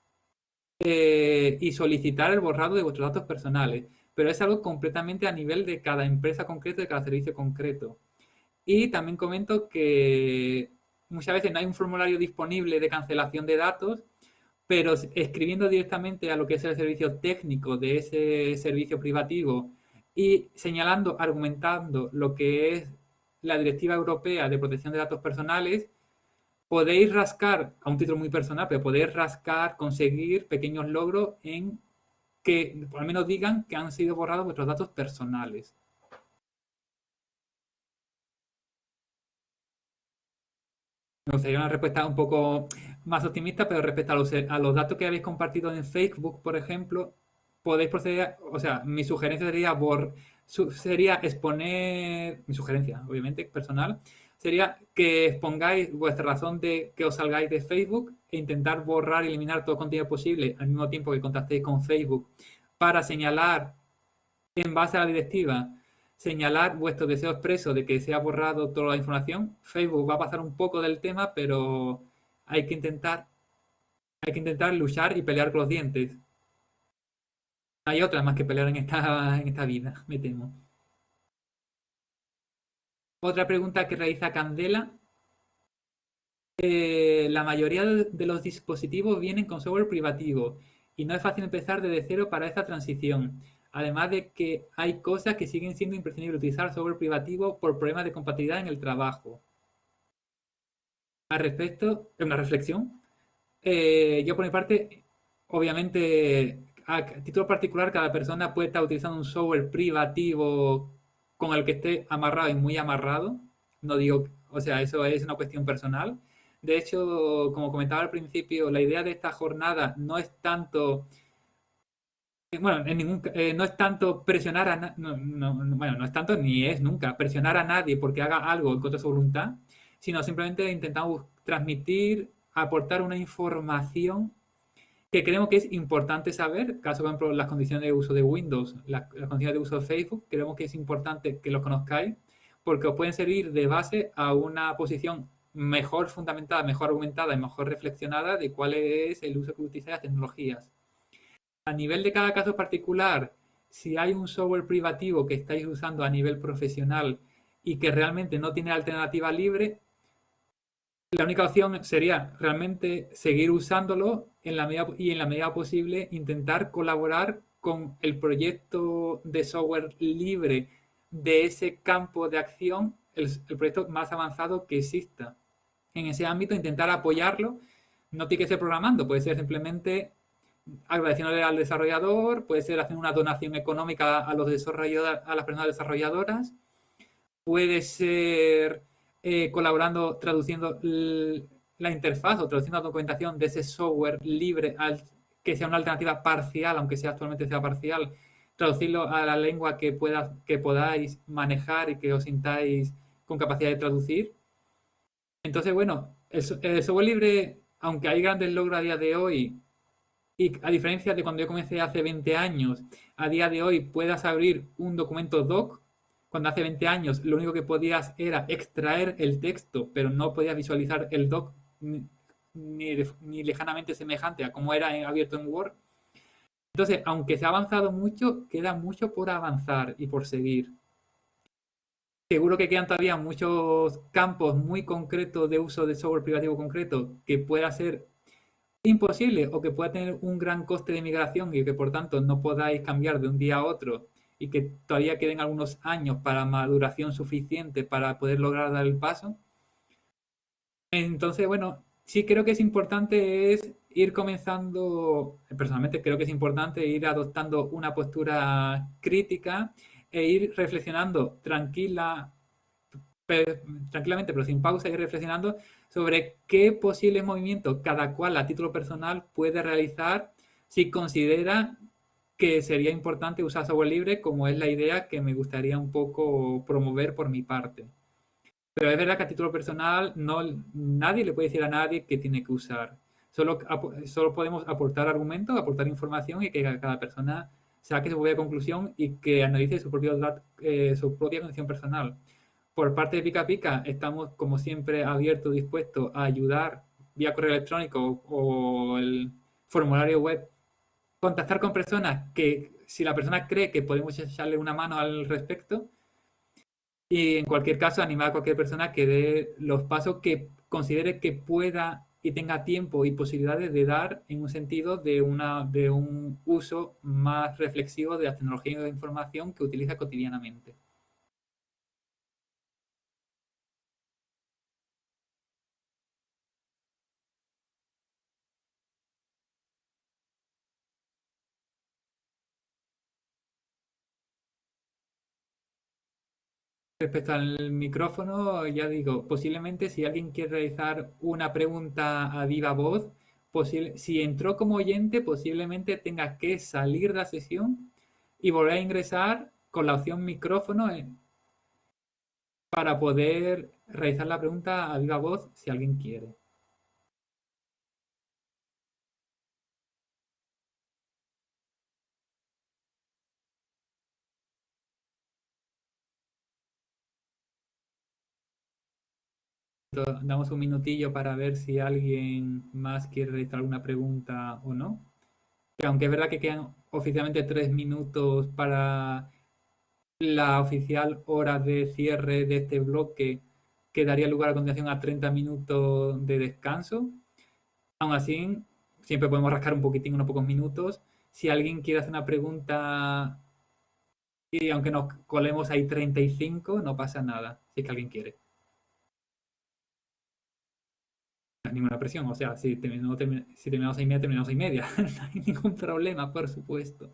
eh, y solicitar el borrado de vuestros datos personales. Pero es algo completamente a nivel de cada empresa concreta, de cada servicio concreto. Y también comento que muchas veces no hay un formulario disponible de cancelación de datos, pero escribiendo directamente a lo que es el servicio técnico de ese servicio privativo y señalando, argumentando lo que es la Directiva Europea de Protección de Datos Personales, podéis rascar, a un título muy personal, pero podéis rascar, conseguir pequeños logros en que al menos digan que han sido borrados vuestros datos personales. Me gustaría una respuesta un poco más optimista, pero respecto a los, a los datos que habéis compartido en Facebook, por ejemplo, podéis proceder, o sea, mi sugerencia sería, bor, su, sería exponer, mi sugerencia, obviamente, personal, sería que expongáis vuestra razón de que os salgáis de Facebook e intentar borrar y eliminar todo contenido posible al mismo tiempo que contactéis con Facebook para señalar, en base a la directiva, señalar vuestro deseo expreso de que se ha borrado toda la información. Facebook va a pasar un poco del tema, pero hay que intentar, hay que intentar luchar y pelear con los dientes. Hay otra más que pelear en esta, en esta vida, me temo. Otra pregunta que realiza Candela. Eh, la mayoría de, de los dispositivos vienen con software privativo y no es fácil empezar desde cero para esta transición. Además de que hay cosas que siguen siendo imprescindibles utilizar software privativo por problemas de compatibilidad en el trabajo. Al respecto, una reflexión. Eh, yo por mi parte, obviamente, a título particular, cada persona puede estar utilizando un software privativo con el que esté amarrado y muy amarrado. No digo, o sea, eso es una cuestión personal. De hecho, como comentaba al principio, la idea de esta jornada no es tanto, bueno, en ningún, eh, no es tanto presionar a, na- no, no, no, bueno, no es tanto ni es nunca presionar a nadie porque haga algo en contra de su voluntad, sino simplemente intentamos transmitir, aportar una información que creemos que es importante saber, caso por ejemplo las condiciones de uso de Windows, las, las condiciones de uso de Facebook, creemos que es importante que lo conozcáis, porque os pueden servir de base a una posición mejor fundamentada, mejor argumentada y mejor reflexionada de cuál es el uso que utiliza las tecnologías. A nivel de cada caso particular, si hay un software privativo que estáis usando a nivel profesional y que realmente no tiene alternativa libre, la única opción sería realmente seguir usándolo en la medida, y en la medida posible intentar colaborar con el proyecto de software libre de ese campo de acción, el, el proyecto más avanzado que exista. En ese ámbito intentar apoyarlo, no tiene que ser programando, puede ser simplemente agradeciéndole al desarrollador, puede ser haciendo una donación económica a, los desarrolladores, a las personas desarrolladoras, puede ser eh, colaborando, traduciendo la interfaz o traduciendo la documentación de ese software libre al, que sea una alternativa parcial, aunque sea actualmente sea parcial, traducirlo a la lengua que, pueda, que podáis manejar y que os sintáis con capacidad de traducir. Entonces, bueno, el, el software libre, aunque hay grandes logros a día de hoy, y a diferencia de cuando yo comencé hace veinte años, a día de hoy puedas abrir un documento doc, cuando hace veinte años lo único que podías era extraer el texto, pero no podías visualizar el doc ni, ni, ni lejanamente semejante a como era en, abierto en Word. Entonces, aunque se ha avanzado mucho, queda mucho por avanzar y por seguir. Seguro que quedan todavía muchos campos muy concretos de uso de software privativo concreto que pueda ser imposible o que pueda tener un gran coste de migración y que por tanto no podáis cambiar de un día a otro y que todavía queden algunos años para maduración suficiente para poder lograr dar el paso. Entonces, bueno, sí creo que es importante es ir comenzando, personalmente creo que es importante ir adoptando una postura crítica e ir reflexionando tranquila, tranquilamente, pero sin pausa, ir reflexionando sobre qué posibles movimientos cada cual a título personal puede realizar si considera que sería importante usar software libre, como es la idea que me gustaría un poco promover por mi parte. Pero es verdad que a título personal no, nadie le puede decir a nadie que tiene que usar. Solo, solo podemos aportar argumentos, aportar información y que cada persona saque su propia conclusión y que analice su, propio, eh, su propia condición personal. Por parte de Pica Pica estamos, como siempre, abiertos, dispuestos a ayudar vía correo electrónico o el formulario web, contactar con personas que, si la persona cree que podemos echarle una mano al respecto, y en cualquier caso animar a cualquier persona que dé los pasos que considere que pueda y tenga tiempo y posibilidades de dar en un sentido de, una, de un uso más reflexivo de la tecnología de información que utiliza cotidianamente. Respecto al micrófono, ya digo, posiblemente si alguien quiere realizar una pregunta a viva voz, posible, si entró como oyente, posiblemente tenga que salir de la sesión y volver a ingresar con la opción micrófono eh, para poder realizar la pregunta a viva voz si alguien quiere. Damos un minutillo para ver si alguien más quiere realizar alguna pregunta o no. Que aunque es verdad que quedan oficialmente tres minutos para la oficial hora de cierre de este bloque, que daría lugar a continuación a treinta minutos de descanso. Aún así, siempre podemos rascar un poquitín, unos pocos minutos. Si alguien quiere hacer una pregunta y aunque nos colemos ahí treinta y cinco, no pasa nada, si es que alguien quiere. No hay ninguna presión, o sea, si terminamos, si terminamos a y media, terminamos a y media. No hay ningún problema, por supuesto.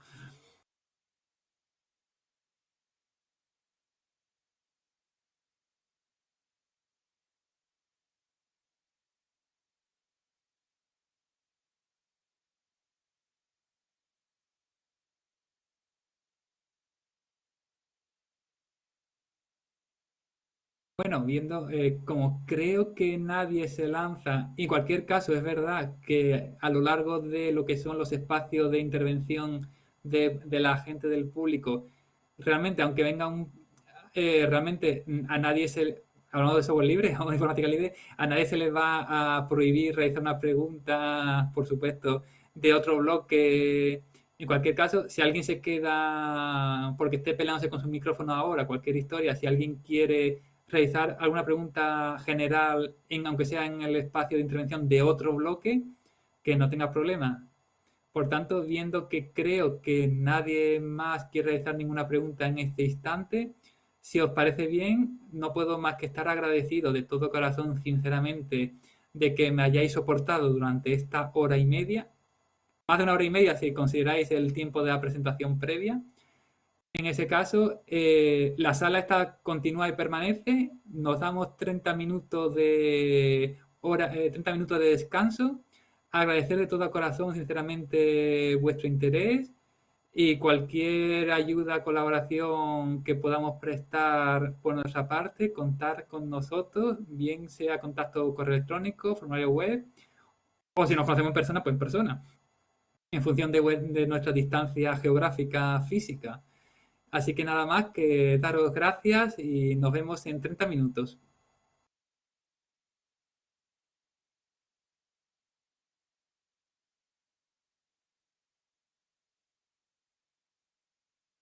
Bueno, viendo eh, como creo que nadie se lanza, y en cualquier caso es verdad que a lo largo de lo que son los espacios de intervención de, de la gente del público, realmente aunque venga un, eh, realmente a nadie se, hablando de software libre o de informática libre, a nadie se le va a prohibir realizar una pregunta, por supuesto, de otro bloque. En cualquier caso, si alguien se queda porque esté peleándose con su micrófono ahora, cualquier historia, si alguien quiere realizar alguna pregunta general, en, aunque sea en el espacio de intervención de otro bloque, que no tenga problema. Por tanto, viendo que creo que nadie más quiere realizar ninguna pregunta en este instante, si os parece bien, no puedo más que estar agradecido de todo corazón, sinceramente, de que me hayáis soportado durante esta hora y media, más de una hora y media si consideráis el tiempo de la presentación previa. En ese caso, eh, la sala está continúa y permanece. Nos damos treinta minutos de hora, eh, treinta minutos de descanso. Agradecer de todo corazón, sinceramente, vuestro interés y cualquier ayuda, colaboración que podamos prestar por nuestra parte, contar con nosotros, bien sea contacto correo electrónico, formulario web, o si nos conocemos en persona, pues en persona, en función de, de nuestra distancia geográfica física. Así que nada más que daros gracias y nos vemos en treinta minutos.